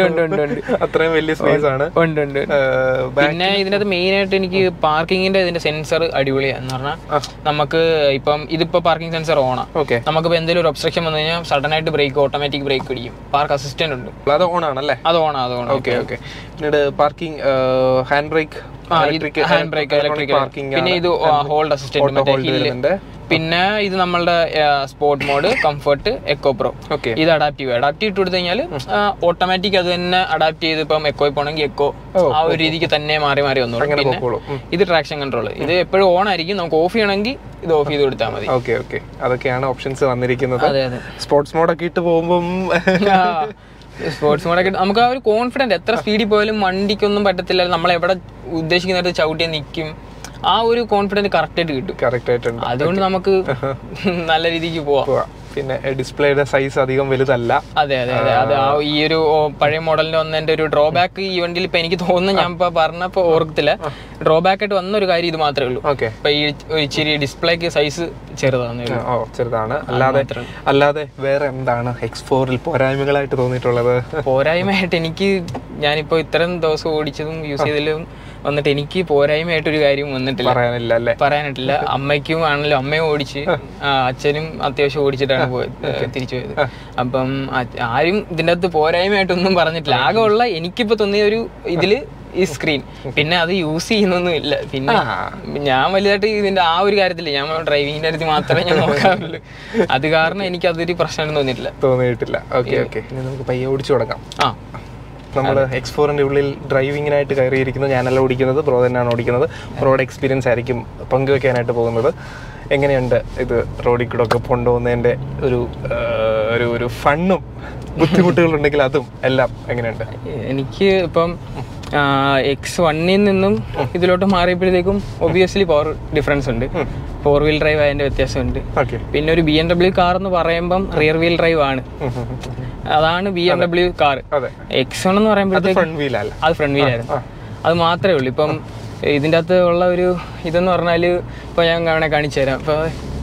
അത്രയും വലിയ സ്പേസ് ആണ്. പിന്നെ ഇതിനകത്ത് മെയിൻ ആയിട്ട് എനിക്ക് പാർക്കിങ്ങിന്റെ ഇതിന്റെ സെൻസർ അടിപൊളിയാണ്. എന്ന് പറഞ്ഞാൽ നമുക്ക് ഇപ്പം ഇതിപ്പോ പാർക്കിംഗ് സെൻസർ ഓണാ. നമുക്കിപ്പോ എന്തെങ്കിലും ഒരു ഒബ്സ്ട്രക്ഷൻ വന്നു കഴിഞ്ഞാൽ സഡൻ ആയിട്ട് ബ്രേക്ക് ഓട്ടോമാറ്റിക് ബ്രേക്ക് പിടിക്കും. പാർക്ക് അസിസ്റ്റന്റ് ഉണ്ട്. അത് ഓൺ ആണല്ലേ? അത് ഓണാ അത് ഓൺ. Okay okay. പിന്നീട് parking hand brake hand brake electric. പിന്നെ ഇത് ഹോൾഡ് അസിസ്റ്റന്റ്. പിന്നെ ഇത് നമ്മളുടെ sport mode, comfort, eco pro. ഇത് അഡാപ്റ്റീവ് അഡാപ്റ്റീവ് ഇട്ട് കൊടുത്തു കഴിഞ്ഞാൽ ഓട്ടോമാറ്റിക് അത് തന്നെ അഡാപ്റ്റ് ചെയ്ത് ഇപ്പം എക്കോ പോണെങ്കിൽ എക്കോ ആ ഒരു രീതിക്ക് തന്നെ മാറി മാറി വന്നോളും. പിന്നെ ഇത് ട്രാക്ഷൻ കൺട്രോൾ. ഇത് എപ്പോഴും ഓൺ ആയിരിക്കും. നമുക്ക് ഓഫ് ചെയ്യണമെങ്കിൽ ഇത് ഓഫ് ചെയ്ത് കൊടുത്താൽ മതി. Okay okay. അതൊക്കെയാണ് ഓപ്ഷൻസ് വന്നിരിക്കുന്നത്. അതെ അതെ. സ്പോർട്സ് മോഡൊക്കെ ഇട്ട് പോകുമ്പോൾ സ്പോർട്സ് മോഡൊക്കെ നമുക്ക് ആ ഒരു കോൺഫിഡൻറ്റ്, എത്ര സ്പീഡിൽ പോയാലും വണ്ടിക്കൊന്നും പറ്റത്തില്ല. നമ്മൾ എവിടെ ഉദ്ദേശിക്കുന്നിടത്ത് ചവിട്ടിയാൽ നിൽക്കും. ആ ഒരു കോൺഫിഡൻസ് കറക്റ്റ് ആയിട്ട് കിട്ടും. കറക്റ്റ് ആയിട്ടുണ്ട്. അതുകൊണ്ട് നമുക്ക് നല്ല രീതിക്ക് പോവാം. പിന്നെ ഡിസ്പ്ലേയുടെ സൈസ് അധികം വലുതല്ല. അതെ അതെ അതെ. അത് ആ ഈ ഒരു പഴയ മോഡലിന് വന്നതിന്റെ ഒരു ഡ്രോബാക്ക് ഈ വണ്ടിയിൽ ഇപ്പൊ എനിക്ക് തോന്നുന്നു, ഞാൻ ഇപ്പൊ പറഞ്ഞപ്പോ ഓർക്കത്തില്ല, ഡ്രോബാക്ക് ആയിട്ട് വന്ന ഒരു കാര്യം ഇത് മാത്രമേ ഉള്ളൂ. ഓക്കെ. ഇപ്പൊ ഈ ഇച്ചിരി ഡിസ്പ്ലേക്ക് സൈസ് ചെറുതാണ്. ഓ ചെറുതാണ്. അല്ലാതെ അല്ലാതെ വേറെ എന്താണ് എക്സ് ഫോറിൽ പോരായ്മകളായിട്ട് തോന്നിയിട്ടുള്ളത്? പോരായ്മയായിട്ട് എനിക്ക് ഞാനിപ്പോ ഇത്രയും ദിവസം ഓടിച്ചതും യൂസ് ചെയ്തതിലും വന്നിട്ട് എനിക്ക് പോരായ്മയായിട്ടൊരു കാര്യം വന്നിട്ടില്ല, പറയാനില്ല അല്ലേ? പറയാനായിട്ടില്ല. അമ്മയ്ക്കും ആണല്ലോ, അമ്മയും ഓടിച്ച് അച്ഛനും അത്യാവശ്യം ഓടിച്ചിട്ടാണ് പോയത്, തിരിച്ചു പോയത്. അപ്പം ആരും ഇതിൻ്റെ അകത്ത് പോരായ്മയായിട്ടൊന്നും പറഞ്ഞിട്ടില്ല. ആകെ ഉള്ള എനിക്കിപ്പോൾ തോന്നിയ ഒരു ഇതില് ഈ സ്ക്രീൻ, പിന്നെ അത് യൂസ് ചെയ്യുന്നൊന്നും ഇല്ല. പിന്നെ ഞാൻ വലുതായിട്ട് ഇതിന്റെ ആ ഒരു കാര്യത്തില്ല, ഞാൻ ഡ്രൈവിങ്ങിന്റെ കാര്യത്തിൽ മാത്രമേ ഞാൻ നോക്കാറുള്ളൂ. അത് കാരണം എനിക്ക് അതൊരു പ്രശ്നം തോന്നിയിട്ടില്ല തോന്നിയിട്ടില്ല ഓക്കെ ഓക്കെ ഇനി നമുക്ക് പയ്യെ ഓടിച്ചു തുടങ്ങാം. ആ നമ്മൾ എക്സ് ഫോറിൻ്റെ ഉള്ളിൽ ഡ്രൈവിങ്ങിനായിട്ട് കയറിയിരിക്കുന്നത് ഞാനല്ല ഓടിക്കുന്നത്, ബ്രോ തന്നെയാണ് ഓടിക്കുന്നത്. ബ്രോയുടെ എക്സ്പീരിയൻസ് ആയിരിക്കും പങ്കുവെക്കാനായിട്ട് പോകുന്നത്. എങ്ങനെയുണ്ട് ഇത് റോഡിൽ കൂടെ ഒക്കെ കൊണ്ടുപോകുന്നതിൻ്റെ ഒരു ഒരു ഒരു ഫണ്ണും ബുദ്ധിമുട്ടുകളുണ്ടെങ്കിൽ അതും എല്ലാം എങ്ങനെയുണ്ട്? എനിക്ക് ഇപ്പം എക്സ് വണ്ണിൽ നിന്നും ഇതിലോട്ട് മാറിയപ്പോഴത്തേക്കും ഒബിയസ്ലി പവർ ഡിഫറൻസ് ഉണ്ട്, ഫോർ വീൽ ഡ്രൈവ് അതിൻ്റെ വ്യത്യാസമുണ്ട്. പിന്നെ ഒരു ബി എം ഡബ്ല്യു കാർ എന്ന് പറയുമ്പം റിയർ വീൽ ഡ്രൈവ് ആണ്, അതാണ് B M W car. X one എന്ന് പറയുമ്പോഴത്തേക്കും അത് ഫ്രണ്ട് വീലായിരുന്നു, അത് മാത്രമേ ഉള്ളൂ. ഇപ്പം ഇതിൻ്റെ അകത്ത് ഉള്ള ഒരു ഇതെന്ന് പറഞ്ഞാൽ ഇപ്പം ഞാൻ വേണേൽ കാണിച്ചു തരാം. ഇപ്പോൾ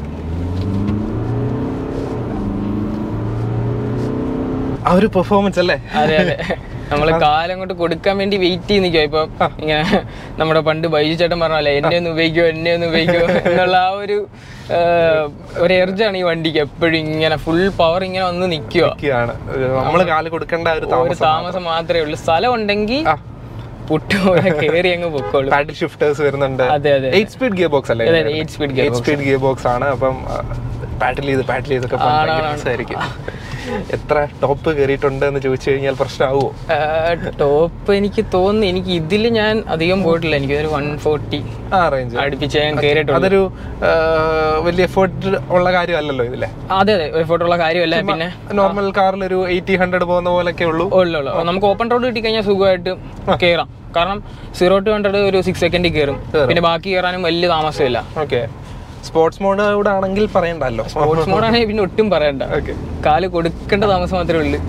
ആ ഒരു പെർഫോമൻസ് അല്ലേ? അതെ അതെ, നമ്മൾ കാലം കൊണ്ട് കൊടുക്കാൻ വേണ്ടി വെയിറ്റ് ചെയ്ത് നിൽക്കുക. ഇപ്പം ഇങ്ങനെ നമ്മുടെ പണ്ട് ബൈജു ചേട്ടൻ പറഞ്ഞല്ലേ, എന്നെ ഒന്ന് ഉപയോഗിക്കുമോ എന്നെ ഒന്ന് ഉപയോഗിക്കുമോ എന്നുള്ള ആ ഒരു ഒരു എർജാണ് ഈ വണ്ടിക്ക്. എപ്പോഴും ഇങ്ങനെ ഫുൾ പവർ ഇങ്ങനെ വന്ന് നിൽക്കുകയാണ്. നമ്മൾ കാല് കൊടുക്കേണ്ട ഒരു താമസം മാത്രമേ ഉള്ളൂ. സ്ഥലം ഉണ്ടെങ്കിൽ പുട്ടുപോലെ കയറി അങ്ങ് പൊക്കോളൂ. പാഡിൽ ഷിഫ്റ്റേഴ്സ് വരുന്നുണ്ട്. അതെ അതെ, എയ്റ്റ് സ്പീഡ് ഗിയർ ബോക്സ് അല്ലേ? Eight speed gear speed gear box ആണ്. അപ്പം പാഡിൽ ചെയ്ത് പാഡിൽ ചെയ്തൊക്കെ ആയിരിക്കും. എത്ര ടോപ്പ് കയറിയിട്ടുണ്ട് എന്ന് ചോദിച്ചു കഴിഞ്ഞാൽ പ്രശ്നമാവോ? ടോപ്പ് എനിക്ക് തോന്നുന്നു, എനിക്ക് ഇതിൽ ഞാൻ അധികം പോയിട്ടില്ല. എനിക്ക് ഒരു വൺ ഫോർട്ടി ആ റേഞ്ച് അടുപ്പിച്ച് ഞാൻ കയറിയിട്ടുണ്ട്. അതൊരു വലിയ എഫേർട്ട് ഉള്ള കാര്യമല്ലല്ലോ ഇതിലെ? അതെ അതെ, എഫേർട്ട് ഉള്ള കാര്യമല്ല. പിന്നെ നോർമൽ കാറിൽ ഒരു എയ്റ്റി ഹൺഡ്രഡ് പോകുന്ന പോലൊക്കെ ഉള്ളൂ ഉള്ളൂ. നമുക്ക് ഓപ്പൺ റോഡ് കിട്ടി കഴിഞ്ഞാൽ സുഖമായിട്ട് കയറാം. കാരണം സീറോ ടു ഹൺഡ്രഡ് ഒരു സിക്സ് സെക്കൻഡിൽ കയറും. പിന്നെ ബാക്കി കയറാനും വലിയ താമസമില്ല. ഓക്കെ, സ്പോർട്സ് മോഡ് കൂടെ ആണെങ്കിൽ പറയണ്ടല്ലോ. സ്പോർട്സ് മോഡാണെങ്കിൽ പിന്നെ ഒട്ടും പറയണ്ട, കാല് കൊടുക്കേണ്ട താമസം മാത്രമേ ഉള്ളൂ.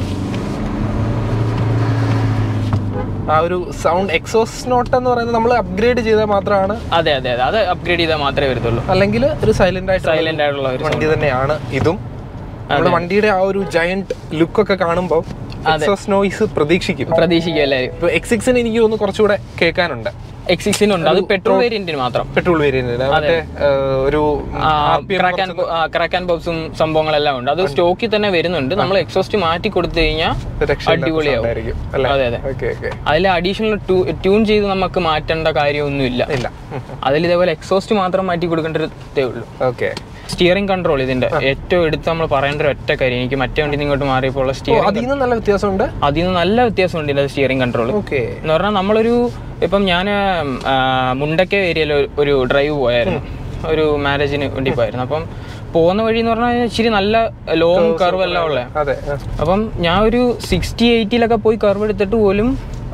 ആ ഒരു സൗണ്ട് എക്സോസ് നോട്ട് എന്ന് പറയുന്നത് നമ്മൾ അപ്ഗ്രേഡ് ചെയ്താൽ മാത്രമാണ്. അതെ അതെ അതെ, അത് അപ്ഗ്രേഡ് ചെയ്താൽ മാത്രമേ വരത്തുള്ളൂ. അല്ലെങ്കിൽ ഒരു സൈലന്റ് ആയിട്ട് സൈലന്റ് ആയിട്ടുള്ള ഒരു വണ്ടി തന്നെയാണ് ഇതും. നമ്മുടെ വണ്ടിയുടെ ആ ഒരു ജയന്റ് ലുക്കൊക്കെ കാണുമ്പോൾ എക്സോസ് നോയ്സ് പ്രതീക്ഷിക്കും പ്രതീക്ഷിക്കും എല്ലാവരും. ഇപ്പൊ എക്സ് സിക്സിന് എനിക്ക് തോന്നുന്നു കുറച്ചുകൂടെ കേൾക്കാനുണ്ട്. എക്സ് സിക്സിന് ഉണ്ട്, അത് പെട്രോൾ വേരിയന്റിന് മാത്രം. പെട്രോൾ വേരിയന്റിന് ഒരു ക്രാക്ക് ആൻഡ് പോപ്സും സംഭവങ്ങളെല്ലാം ഉണ്ട്. അത് സ്റ്റോക്കിൽ തന്നെ വരുന്നുണ്ട്. നമ്മൾ എക്സോസ്റ്റ് മാറ്റി കൊടുത്തു കഴിഞ്ഞാൽ അടിപൊളിയാവും. അതെ അതെ, അതിൽ അഡീഷണൽ ട്യൂൺ ചെയ്ത് നമുക്ക് മാറ്റേണ്ട കാര്യമൊന്നുമില്ല. അതിൽ ഇതേപോലെ എക്സോസ്റ്റ് മാത്രം മാറ്റി കൊടുക്കേണ്ട ഒരു ഇതേ ഉള്ളൂ. ഓക്കെ, സ്റ്റിയറിംഗ് കൺട്രോൾ ഇതിന്റെ ഏറ്റവും എടുത്ത് നമ്മൾ പറയേണ്ട ഒരു ഒറ്റ കാര്യം. എനിക്ക് മറ്റേ വണ്ടി ഇങ്ങോട്ട് മാറിയപ്പോൾ സ്റ്റിയറിംഗ് അതിൽ നിന്ന് നല്ല വ്യത്യാസമുണ്ട്. അതിൽ നിന്ന് നല്ല വ്യത്യാസമുണ്ട് ഇതിന്റെ സ്റ്റിയറിംഗ് കൺട്രോൾ. എന്ന് പറഞ്ഞാൽ നമ്മളൊരു ഇപ്പം ഞാൻ മുണ്ടക്ക ഏരിയയിൽ ഒരു ഡ്രൈവ് പോയായിരുന്നു, ഒരു മാരേജിന് വേണ്ടി പോയായിരുന്നു. അപ്പം പോകുന്ന വഴി എന്ന് പറഞ്ഞാൽ ഇച്ചിരി നല്ല ലോങ് കർവ് എല്ലാം ഉള്ള. അപ്പം ഞാൻ ഒരു സിക്സ്റ്റി എയ്റ്റിയിലൊക്കെ പോയി കർവ് എടുത്തിട്ട് പോലും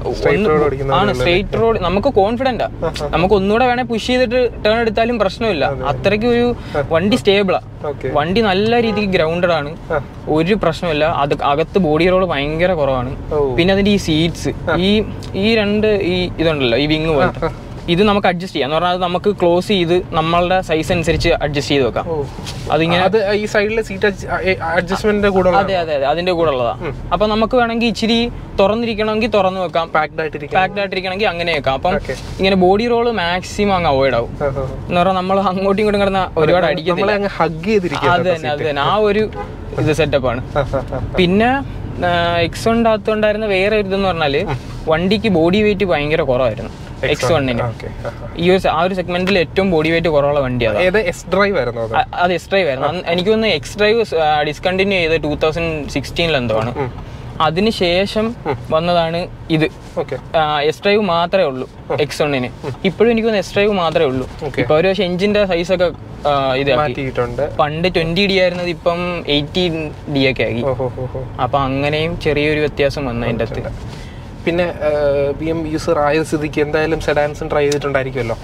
ആണ് സ്ട്രെയിറ്റ് റോഡ് നമുക്ക് കോൺഫിഡന്റാ. നമുക്ക് ഒന്നുകൂടെ വേണേ പുഷ് ചെയ്തിട്ട് ടേൺ എടുത്താലും പ്രശ്നമില്ല. അത്രയ്ക്ക് ഒരു വണ്ടി സ്റ്റേബിളാ, വണ്ടി നല്ല രീതിക്ക് ഗ്രൗണ്ടഡ് ആണ്, ഒരു പ്രശ്നമില്ല. അത് അകത്ത് ബോഡി റോള് ഭയങ്കര കുറവാണ്. പിന്നെ അതിന്റെ ഈ സീറ്റ്സ്, ഈ ഈ രണ്ട് ഈ ഇതുണ്ടല്ലോ ഈ വിങ് പോലത്തെ, ഇത് നമുക്ക് അഡ്ജസ്റ്റ് ചെയ്യാം. എന്ന് പറഞ്ഞാൽ നമുക്ക് ക്ലോസ് ചെയ്ത് നമ്മളുടെ സൈസ് അനുസരിച്ച് അഡ്ജസ്റ്റ് ചെയ്ത് വെക്കാം. അതിങ്ങനെ ഈ സൈഡിലെ സീറ്റ് അഡ്ജസ്റ്റ്മെന്റിന്റെ കൂടെ അതെ അതെ അതെ അതിന്റെ കൂടെ ഉള്ളതാ. അപ്പൊ നമുക്ക് വേണമെങ്കിൽ ഇച്ചിരി തുറന്നിരിക്കണമെങ്കിൽ തുറന്നു വെക്കാം, പാക്ഡ് ആയിട്ടിരിക്കണമെങ്കിൽ അങ്ങനെ വെക്കാം. അപ്പം ഇങ്ങനെ ബോഡി റോള് മാക്സിമം അങ്ങ് അവോയ്ഡ് ആവും. എന്ന് പറഞ്ഞാൽ നമ്മൾ അങ്ങോട്ടും ഇങ്ങോട്ടും കിടന്ന ഒരുപാട് അടിക്കത്തില്ല. അത് തന്നെ അത് തന്നെ ആ ഒരു ഇത് സെറ്റപ്പാണ്. പിന്നെ എക്സ് വൺ അകത്തുണ്ടായിരുന്ന വേറെ ഒരു ഇതെന്ന് പറഞ്ഞാല് വണ്ടിക്ക് ബോഡി വെയിറ്റ് ഭയങ്കര കുറവായിരുന്നു. എക്സ് വണ്ണിന് ഈ ഒരു ആ ഒരു സെഗ്മെന്റിൽ ഏറ്റവും ബോഡി വെയിറ്റ് കുറവുള്ള വണ്ടിയാണ്. അത് എസ് ഡ്രൈവ് ആയിരുന്നു. എനിക്ക് തോന്നുന്നു എക്സ് ഡ്രൈവ് ഡിസ്കണ്ടിന്യൂ ചെയ്ത് ടൂ തൗസൻഡ് സിക്സ്റ്റീനിൽ എന്തോ ആണ്. അതിനുശേഷം വന്നതാണ് ഇത്. എസ് ഡ്രൈവ് മാത്രമേ ഉള്ളൂ എക്സ് വണ്ണിന്. ഇപ്പോഴും എനിക്ക് തോന്നുന്നു എസ് ഡ്രൈവ് മാത്രമേ ഉള്ളൂ. ഇപ്പൊ ഒരു പക്ഷേ എഞ്ചിന്റെ സൈസ് ഒക്കെ ഇതാക്കിയിട്ടുണ്ട്. പണ്ട് ട്വന്റി ഡി ആയിരുന്നത് ഇപ്പം എയ്റ്റീൻ ഡി ഒക്കെ ആക്കി. അപ്പൊ അങ്ങനെയും ചെറിയൊരു വ്യത്യാസം വന്നു അതിൻ്റെ അകത്ത്. പിന്നെ ബി എം യൂസർ ആയ സ്ഥിതിക്ക് എന്തായാലും സെഡാൻസും ട്രൈ ചെയ്തിട്ടുണ്ടായിരിക്കുമല്ലോ.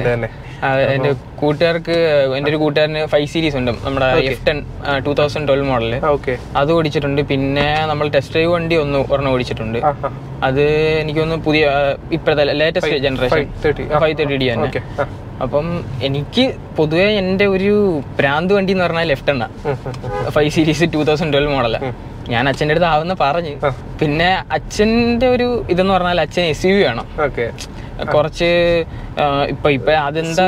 എന്റെ കൂട്ടുകാർക്ക് എന്റെ ഒരു കൂട്ടുകാരന് ഫൈവ് സീരീസ് ഉണ്ട്, നമ്മുടെ F ten two thousand twelve model. അത് ഓടിച്ചിട്ടുണ്ട്. പിന്നെ നമ്മൾ ടെസ്റ്റ് ഡ്രൈവ് വണ്ടി ഒന്ന് ഒരെണ്ണം ഓടിച്ചിട്ടുണ്ട്. അത് എനിക്കൊന്ന് പുതിയ ഇപ്പോഴത്തെ latest generation five thirty D തന്നെ. അപ്പം എനിക്ക് പൊതുവെ എൻ്റെ ഒരു പ്രാന്ത് വണ്ടി എന്ന് പറഞ്ഞാൽ ലെഫ്റ്റ് എണ്ണ five series two thousand twelve model. ഞാൻ അച്ഛൻ്റെ അടുത്ത് ആവുന്ന പറഞ്ഞു. പിന്നെ അച്ഛൻ്റെ ഒരു ഇതെന്ന് പറഞ്ഞാൽ അച്ഛൻ എസ് യു വി വേണം. കുറച്ച് ഇപ്പൊ ഇപ്പൊ അതെന്താ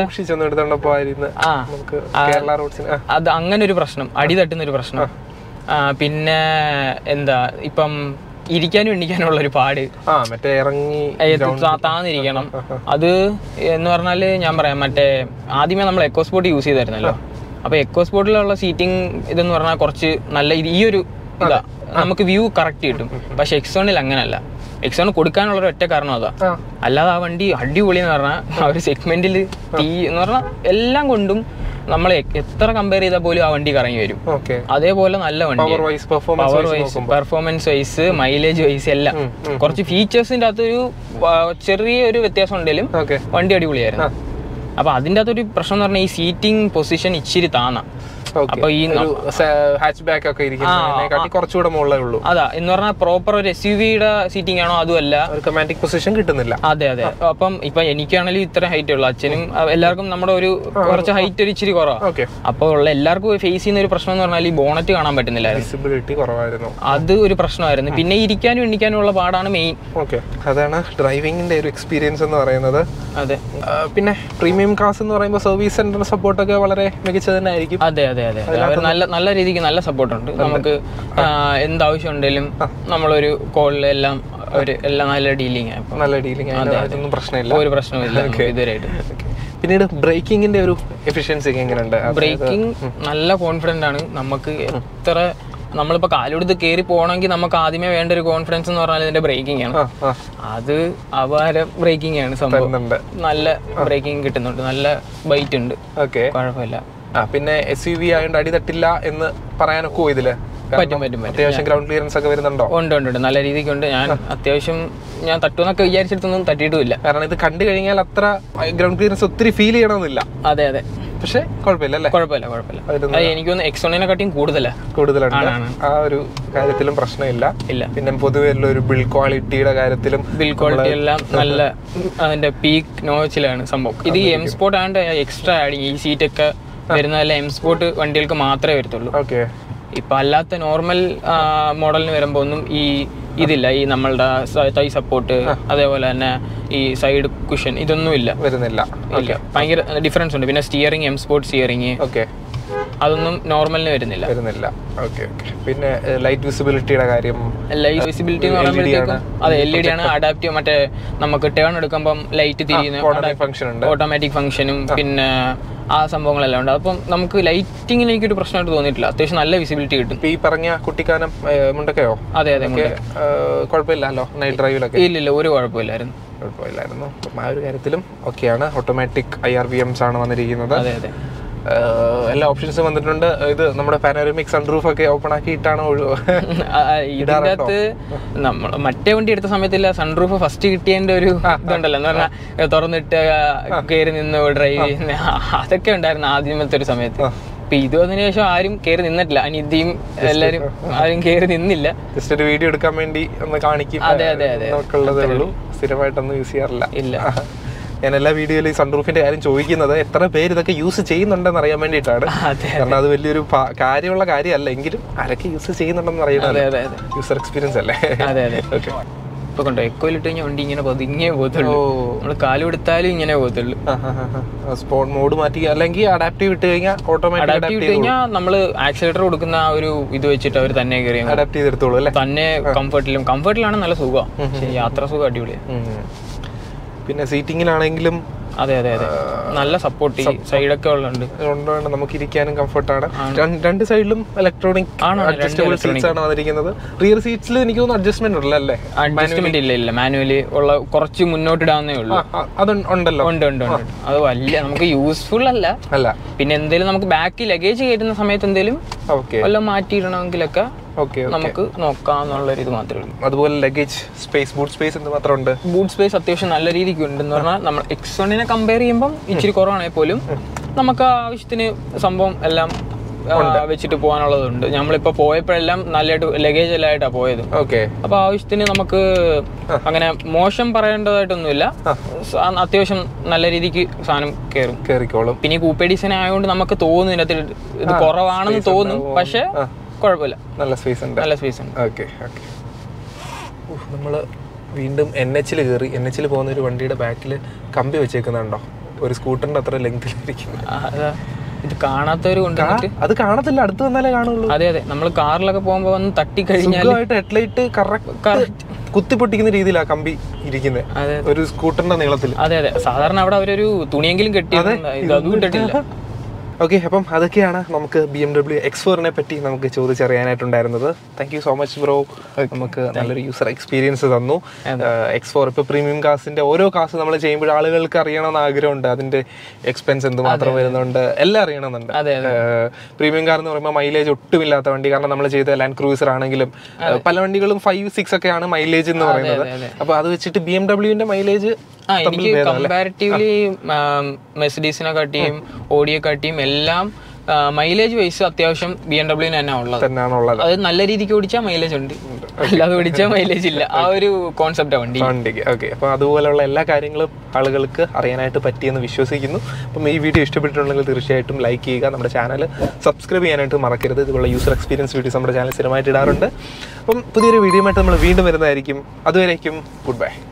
അത് അങ്ങനെ ഒരു പ്രശ്നം, അടി തട്ടുന്ന ഒരു പ്രശ്നം. പിന്നെ എന്താ ഇപ്പം ഇരിക്കാനും എണ്ണിക്കാനുള്ള ഒരു പാട്, താന്നിരിക്കണം. അത് എന്ന് പറഞ്ഞാല് ഞാൻ പറയാം, മറ്റേ ആദ്യമേ നമ്മൾ എക്കോ സ്പോർട്ട് യൂസ് ചെയ്തായിരുന്നല്ലോ. അപ്പൊ എക്കോ സ്പോർട്ടിലുള്ള സീറ്റിംഗ് ഇതെന്ന് പറഞ്ഞാൽ കുറച്ച് നല്ല ഈ ഒരു ഇതാ, നമുക്ക് വ്യൂ കറക്റ്റ് കിട്ടും. പക്ഷെ എക്സോണിൽ അങ്ങനല്ല. എക്സോൺ കൊടുക്കാനുള്ള ഒരു ഒറ്റ കാരണം അതാ. അല്ലാതെ ആ വണ്ടി അടിപൊളി എന്ന് പറഞ്ഞാൽ ആ ഒരു സെഗ്മെന്റിൽ തീ എന്ന് പറഞ്ഞാൽ എല്ലാം കൊണ്ടും നമ്മൾ എത്ര കമ്പയർ ചെയ്താൽ പോലും ആ വണ്ടി കറങ്ങി വരും. അതേപോലെ നല്ല വണ്ടി, power wise, performance wise, mileage wise എല്ലാം. കുറച്ച് ഫീച്ചേഴ്സിന്റെ അകത്തൊരു ചെറിയൊരു വ്യത്യാസം ഉണ്ടെങ്കിലും വണ്ടി അടിപൊളിയായിരുന്നു. അപ്പൊ അതിൻ്റെ അകത്തൊരു പ്രശ്നം എന്ന് പറഞ്ഞാൽ ഈ സീറ്റിംഗ് പൊസിഷൻ ഇച്ചിരി താന്ന. അപ്പൊ ഈ അതാ എന്ന് പറഞ്ഞാൽ പ്രോപ്പർ ഒരു എസ് യു വിയുടെ സീറ്റിംഗ് ആണോ അതുമല്ല, പൊസിഷൻ കിട്ടുന്നില്ല. അതെ അതെ. അപ്പം ഇപ്പൊ എനിക്കാണെങ്കിലും ഇത്ര ഹൈറ്റ് ഉള്ളു, അച്ഛനും എല്ലാവർക്കും നമ്മുടെ ഒരു കുറച്ച് ഹൈറ്റ് ഒരു ഇച്ചിരി കുറവാണ്. അപ്പൊ ഉള്ള എല്ലാവർക്കും ഫേസ് ചെയ്യുന്ന ഒരു പ്രശ്നം എന്ന് പറഞ്ഞാൽ ഈ ബോണറ്റ് കാണാൻ പറ്റുന്നില്ലായിരുന്നു. അത് ഒരു പ്രശ്നമായിരുന്നു. പിന്നെ ഇരിക്കാനും എണ്ണിക്കാനും ഉള്ള പാടാണ് മെയിൻ. അതാണ് ഡ്രൈവിംഗിന്റെ ഒരു എക്സ്പീരിയൻസ് എന്ന് പറയുന്നത്. അതെ. പിന്നെ പ്രീമിയം കാർസ് എന്ന് പറയുമ്പോൾ സർവീസ് സെന്റർ സപ്പോർട്ടൊക്കെ വളരെ മികച്ച തന്നെ ആയിരിക്കും. അതെ അതെ അതെ. അവർ നല്ല നല്ല രീതിക്ക് നല്ല സപ്പോർട്ടുണ്ട്. നമുക്ക് എന്താവശ്യം ഉണ്ടെങ്കിലും നമ്മളൊരു കോളിൽ എല്ലാം ഒരു എല്ലാം നല്ല ഡീലിംഗ് ആണ്. നല്ല ഡീലിംഗ് ആണ്, പ്രശ്നമില്ല, ഒരു പ്രശ്നമില്ല ഇതുവരെയായിട്ട്. പിന്നീട് ബ്രേക്കിങ്ങിന്റെ ഒരു എഫിഷ്യൻസി എങ്ങനെയുണ്ട്? ബ്രേക്കിംഗ് നല്ല കോൺഫിഡന്റ് ആണ്. നമുക്ക് എത്ര നമ്മളിപ്പോ കാലെടുത്ത് കയറി പോകണമെങ്കിൽ നമുക്ക് ആദ്യമേ വേണ്ട ഒരു കോൺഫിഡൻസ് എന്ന് പറഞ്ഞാൽ ഇതിന്റെ ബ്രേക്കിംഗ് ആണ്. അത് അപാര ബ്രേക്കിംഗ് ആണ് സംഭവം. നല്ല ബ്രേക്കിംഗ് കിട്ടുന്നുണ്ട്, നല്ല ബൈറ്റ് ഉണ്ട്, കുഴപ്പമില്ല. പിന്നെ എസ് യു വി ആയതുകൊണ്ട് അടി തട്ടില്ല എന്ന് പറയാനൊക്കെ ഇതില് പറ്റും പറ്റും അത്യാവശ്യം ഗ്രൗണ്ട് ക്ലിയറൻസ് ഒക്കെ വരുന്നുണ്ടോ? ഉണ്ട് ഉണ്ട് നല്ല രീതിക്കുണ്ട്. ഞാൻ അത്യാവശ്യം ഞാൻ തട്ടുമെന്നൊക്കെ വിചാരിച്ചിടത്തൊന്നും തട്ടിയിട്ടുമില്ല. കാരണം ഇത് കണ്ടു കഴിഞ്ഞാൽ അത്ര ഗ്രൗണ്ട് ക്ലിയറൻസ് ഒത്തിരി ഫീൽ ചെയ്യണമെന്നില്ല. അതെ അതെ. പക്ഷെ കുഴപ്പമില്ല അല്ലേ? കുഴപ്പമില്ല കുഴപ്പമില്ല. എനിക്കൊന്ന് എക്സോണിനെ കാട്ടിയും കൂടുതലാ കൂടുതലാണ്. ആ ഒരു കാര്യത്തിലും പ്രശ്നമില്ല. ഇല്ല. പിന്നെ പൊതുവെ ഒരു ബിൽഡ് ക്വാളിറ്റിയുടെ കാര്യത്തിലും ബിൽഡ് ക്വാളിറ്റി എല്ലാം നല്ല അതിന്റെ പീക്ക് നോച്ചിലാണ് സംഭവം. ഇത് M sport and extra adding ഈ സീറ്റൊക്കെ വരുന്നതല്ല എം സ്പോർട്ട് വണ്ടികൾക്ക് മാത്രമേ വരത്തുള്ളൂ. ഇപ്പൊ അല്ലാത്ത നോർമൽ മോഡലിന് വരുമ്പോ ഒന്നും ഈ ഇതില്ല. ഈ നമ്മളുടെ തൈ സപ്പോർട്ട് അതേപോലെ തന്നെ ഈ സൈഡ് കുഷൻ ഇതൊന്നും ഇല്ല, വരുന്നില്ല. ഭയങ്കര ഡിഫറൻസ് ഉണ്ട്. പിന്നെ സ്റ്റിയറിംഗ്, എം സ്പോർട്ട് സ്റ്റിയറിംഗ് അതൊന്നും നോർമലിന് വരുന്നില്ല വരുന്നില്ല ഓക്കെ ഓക്കെ. പിന്നെ ലൈറ്റ് വിസിബിലിറ്റിയുടെ കാര്യം, ലൈറ്റ് വിസിബിലിറ്റി എന്ന് പറയുമ്പോഴത്തേക്കും അതെ എൽ ഇ ഡി ആണ്. അഡാപ്റ്റീവ് മറ്റേ നമുക്ക് ടേൺ എടുക്കുമ്പോൾ ലൈറ്റ് തിരിയുന്ന ഫംഗ്ഷൻ ഉണ്ട്, ഓട്ടോമാറ്റിക് ഫംഗ്ഷനും പിന്നെ ആ സംഭവങ്ങളെല്ലാം ഉണ്ട്. അപ്പം നമുക്ക് ലൈറ്റിങ്ങിന് എനിക്കൊരു പ്രശ്നമായിട്ട് തോന്നിയിട്ടില്ല. അത്യാവശ്യം നല്ല വിസിബിലിറ്റി കിട്ടും. ഈ പറഞ്ഞ കുട്ടിക്കാനം മുണ്ടക്കയോ? അതെ അതെ. കുഴപ്പമില്ലല്ലോ നൈറ്റ് ഡ്രൈവിലൊക്കെ? ഇല്ലില്ല, ഒരു കുഴപ്പമില്ലായിരുന്നു കുഴപ്പമില്ലായിരുന്നു ആ ഒരു കാര്യത്തിലും ഓക്കെയാണ്. Automatic I R V Ms ആണ് വന്നിരിക്കുന്നത്. അതെ അതെ. എല്ലാ ഓപ്ഷൻസും വന്നിട്ടുണ്ട്. ഇത് നമ്മുടെ പാനോരമിക് സൺറൂഫ് ഒക്കെ ഓപ്പൺ ആക്കിയിട്ടാണ് ഇതിനകത്ത് നമ്മൾ മറ്റേ വണ്ടി എടുത്ത സമയത്തില്ല സൺറൂഫ് ഫസ്റ്റ് കിട്ടിയതിന്റെ ഒരു ഇതുണ്ടല്ലോ എന്ന് പറഞ്ഞാൽ തുറന്നിട്ട് കയറി നിന്ന് ഡ്രൈവ് ചെയ്യുന്ന അതൊക്കെ ഉണ്ടായിരുന്നു ആദ്യമത്തെ ഒരു സമയത്ത്. ഇപ്പൊ ഇത് അതിനു ശേഷം ആരും കയറി നിന്നിട്ടില്ല. അനിയത്തിയും എല്ലാരും ആരും കയറി നിന്നില്ല. ജസ്റ്റ് ഒരു വീഡിയോ എടുക്കാൻ വേണ്ടി ഒന്ന് കാണിക്കും. അതെ അതെ അതെ. സ്ഥിരമായിട്ടൊന്നും യൂസ് ചെയ്യാറില്ല. ഇല്ല. ഞാൻ എല്ലാ വീഡിയോയിലും ഈ സൺറൂഫിന്റെ കാര്യം ചോദിക്കുന്നത് എത്ര പേര് ഇതൊക്കെ യൂസ് ചെയ്യുന്നുണ്ടെന്ന് അറിയാൻ വേണ്ടിയിട്ടാണ്. കാരണം അത് വലിയൊരു കാര്യമുള്ള കാര്യമല്ല, എങ്കിലും ആരൊക്കെ യൂസ് ചെയ്യുന്നുണ്ടെന്ന് അറിയണം. യൂസർ എക്സ്പീരിയൻസ് അല്ലേ? അതെ അതെ. ഇപ്പൊ കണ്ടോ എക്കോയിലിട്ട് കഴിഞ്ഞാൽ വണ്ടി ഇങ്ങനെ പതുങ്ങിയേ പോകത്തുള്ളൂ. നമ്മള് കാല് കൊടുത്താലും ഇങ്ങനെ പോകത്തുള്ളൂ. സ്പോർട്ട് മോഡ് മാറ്റി അല്ലെങ്കിൽ അഡാപ്റ്റീവ് ഇട്ട് കഴിഞ്ഞാൽ ഓട്ടോമാറ്റിക് അഡാപ്റ്റീവ് ഇട്ട് കഴിഞ്ഞാൽ നമ്മള് ആക്സിലേറ്റർ കൊടുക്കുന്ന ആ ഒരു ഇത് വെച്ചിട്ട് അവർ തന്നെ കയറി അഡാപ്റ്റ് ചെയ്തെടുത്തോളൂ അല്ലേ? തന്നെ കംഫർട്ടിലും കംഫർട്ടിലാണ് നല്ല സുഖം. യാത്ര സുഖം അടിപൊളിയാണ്. പിന്നെ സീറ്റിങ്ങിലാണെങ്കിലും അതെ അതെ അതെ നല്ല സപ്പോർട്ട് സൈഡൊക്കെ ഉള്ളുണ്ട്. നമുക്ക് ഇരിക്കാനും കംഫർട്ടാണ്. രണ്ട് സൈഡിലും ഇലക്ട്രോണിക് അഡ്ജസ്റ്റബിൾ സീറ്റ്സ് ആണ് വന്നിരിക്കുന്നത്. റിയർ സീറ്റ്സിൽ എനിക്ക് തോന്നുന്നു അഡ്ജസ്റ്റ്മെന്റ് ഉള്ളല്ലേ? അഡ്ജസ്റ്റ്മെന്റ് ഇല്ല ഇല്ല മാനുവലി ഉള്ള കുറച്ച് മുന്നോട്ട് ഇടാവുന്നേ ഉള്ളൂ. അത് ഉണ്ടല്ലോ? ഉണ്ട് ഉണ്ട് ഉണ്ട്. അത് വലിയ നമുക്ക് യൂസ്ഫുൾ അല്ല. അല്ല. പിന്നെ എന്തെങ്കിലും നമുക്ക് ബാക്കിൽ ലഗേജ് കയറ്റുന്ന സമയത്ത് എന്തെങ്കിലും വല്ലതും മാറ്റിയിടണമെങ്കിലൊക്കെ നമുക്ക് നോക്കാന്നുള്ള ഒരു ഇത് മാത്രമേ ഉള്ളൂ. അതുപോലെ ലഗേജ് സ്പേസ്, ബൂട്ട് സ്പേസ് എന്ത് മാത്രമുണ്ട്? ബൂട്ട് സ്പേസ് അത്യാവശ്യം നല്ല രീതിക്ക് ഉണ്ടെന്ന് പറഞ്ഞാൽ നമ്മൾ എക്സ് വണ്ണിനെ കമ്പയർ ചെയ്യുമ്പോൾ ഇച്ചിരി കുറവാണെങ്കിൽ പോലും നമുക്ക് ആവശ്യത്തിന് സംഭവം എല്ലാം വെച്ചിട്ട് പോകാനുള്ളതുണ്ട്. നമ്മളിപ്പോ പോയപ്പോഴെല്ലാം നല്ലതായിട്ട് ലഗേജ് എല്ലാം ആയിട്ടാണ് പോയത്. അപ്പൊ ആവശ്യത്തിന് നമുക്ക് അങ്ങനെ മോശം പറയേണ്ടതായിട്ടൊന്നുമില്ല. അത്യാവശ്യം നല്ല രീതിക്ക് സാധനം കയറും കയറിക്കോളും. പിന്നെ കൂപ്പേ ഡിസൈൻ ആയതുകൊണ്ട് നമുക്ക് തോന്നും ഇതിനകത്ത് ഇത് കുറവാണെന്ന് തോന്നും. പക്ഷെ കുഴപ്പമില്ല, നല്ല സ്പേസ് ഉണ്ട്. നല്ല സ്പേസ് ഉണ്ട്. Okay okay. നമ്മൾ വീണ്ടും എൻ എച്ചിൽ കയറി. എൻ എച്ചിൽ പോകുന്ന ഒരു വണ്ടിയുടെ ബാക്കിൽ കമ്പി വെച്ചേക്കുന്നുണ്ടോ? ഒരു സ്കൂട്ടറിന്റെ അത്ര ലെങ്തിലിരിക്കുന്നത്. ഇത് കാണാത്തവര് കൊണ്ടുവന്നിട്ട് അത് കാണത്തില്ല, അടുത്ത് വന്നാലേ കാണുള്ളൂ. അതെ അതെ, നമ്മൾ കാറിലൊക്കെ പോകുമ്പോ വന്ന് തട്ടി കഴിഞ്ഞാൽ ഹെഡ്ലൈറ്റ് കറക്റ്റ് കുത്തിപ്പൊട്ടിക്കുന്ന രീതിയിലാണ് കമ്പി ഇരിക്കുന്നത് ഒരു സ്കൂട്ടറിന്റെ നീളത്തിൽ. അതെ അതെ, സാധാരണ അവിടെ അവരൊരു തുണിയെങ്കിലും കെട്ടിയത്, ഇത് അതും ഇട്ടിട്ടില്ല. ഓക്കെ, അപ്പം അതൊക്കെയാണ് നമുക്ക് ബി എം ഡബ്ല്യു എക്സ് ഫോറിനെ പറ്റി നമുക്ക് ചോദിച്ചറിയാനായിട്ടുണ്ടായിരുന്നത്. Thank you so much bro. നമുക്ക് നല്ലൊരു യൂസർ എക്സ്പീരിയൻസ് തന്നു. എക്സ് ഫോർ ഇപ്പോൾ പ്രീമിയം കാസിന്റെ ഓരോ കാസ് നമ്മൾ ചെയ്യുമ്പോൾ ആളുകൾക്ക് അറിയണമെന്ന് ആഗ്രഹമുണ്ട്, അതിന്റെ എക്സ്പെൻസ് എന്തുമാത്രം വരുന്നുണ്ട് എല്ലാം അറിയണമെന്നുണ്ട്. പ്രീമിയം കാർ എന്ന് പറയുമ്പോൾ മൈലേജ് ഒട്ടുമില്ലാത്ത വണ്ടി, കാരണം നമ്മൾ ചെയ്ത ലാൻഡ് ക്രൂസർ ആണെങ്കിലും പല വണ്ടികളും ഫൈവ് സിക്സ് ഒക്കെയാണ് മൈലേജ് എന്ന് പറയുന്നത്. അപ്പോൾ അത് വെച്ചിട്ട് ബി എം ഡബ്ല്യുവിന്റെ മൈലേജ് എനിക്ക് കമ്പാരിറ്റീവ്ലി മെർസിഡീസിനെ കാട്ടിയും ഓഡിയെ കാട്ടിയും എല്ലാം മൈലേജ് വൈസ് അത്യാവശ്യം ബി എം ഡബ്ല്യു തന്നെ ഉള്ളത്. അത് നല്ല രീതിക്ക് ഓടിച്ചാൽ മൈലേജ് ഉണ്ട്, അല്ലാതെ ഓടിച്ചാൽ മൈലേജ് ഇല്ല. ആ ഒരു കോൺസെപ്റ്റാണ് വണ്ടി വണ്ടിക്ക്. ഓക്കെ, അപ്പോൾ അതുപോലെയുള്ള എല്ലാ കാര്യങ്ങളും ആളുകൾക്ക് അറിയാനായിട്ട് പറ്റിയെന്ന് വിശ്വസിക്കുന്നു. അപ്പം ഈ വീഡിയോ ഇഷ്ടപ്പെട്ടിട്ടുണ്ടെങ്കിൽ തീർച്ചയായിട്ടും ലൈക്ക് ചെയ്യുക, നമ്മുടെ ചാനൽ സബ്സ്ക്രൈബ് ചെയ്യാനായിട്ട് മറക്കരുത്. ഇതുപോലുള്ള യൂസർ എക്സ്പീരിയൻസ് വീഡിയോസ് നമ്മുടെ ചാനൽ സ്ഥിരമായിട്ട് ഇടാറുണ്ട്. അപ്പം പുതിയൊരു വീഡിയോ ആയിട്ട് നമ്മൾ വീണ്ടും വരുന്നതായിരിക്കും. അതുവരേക്കും ഗുഡ് ബൈ.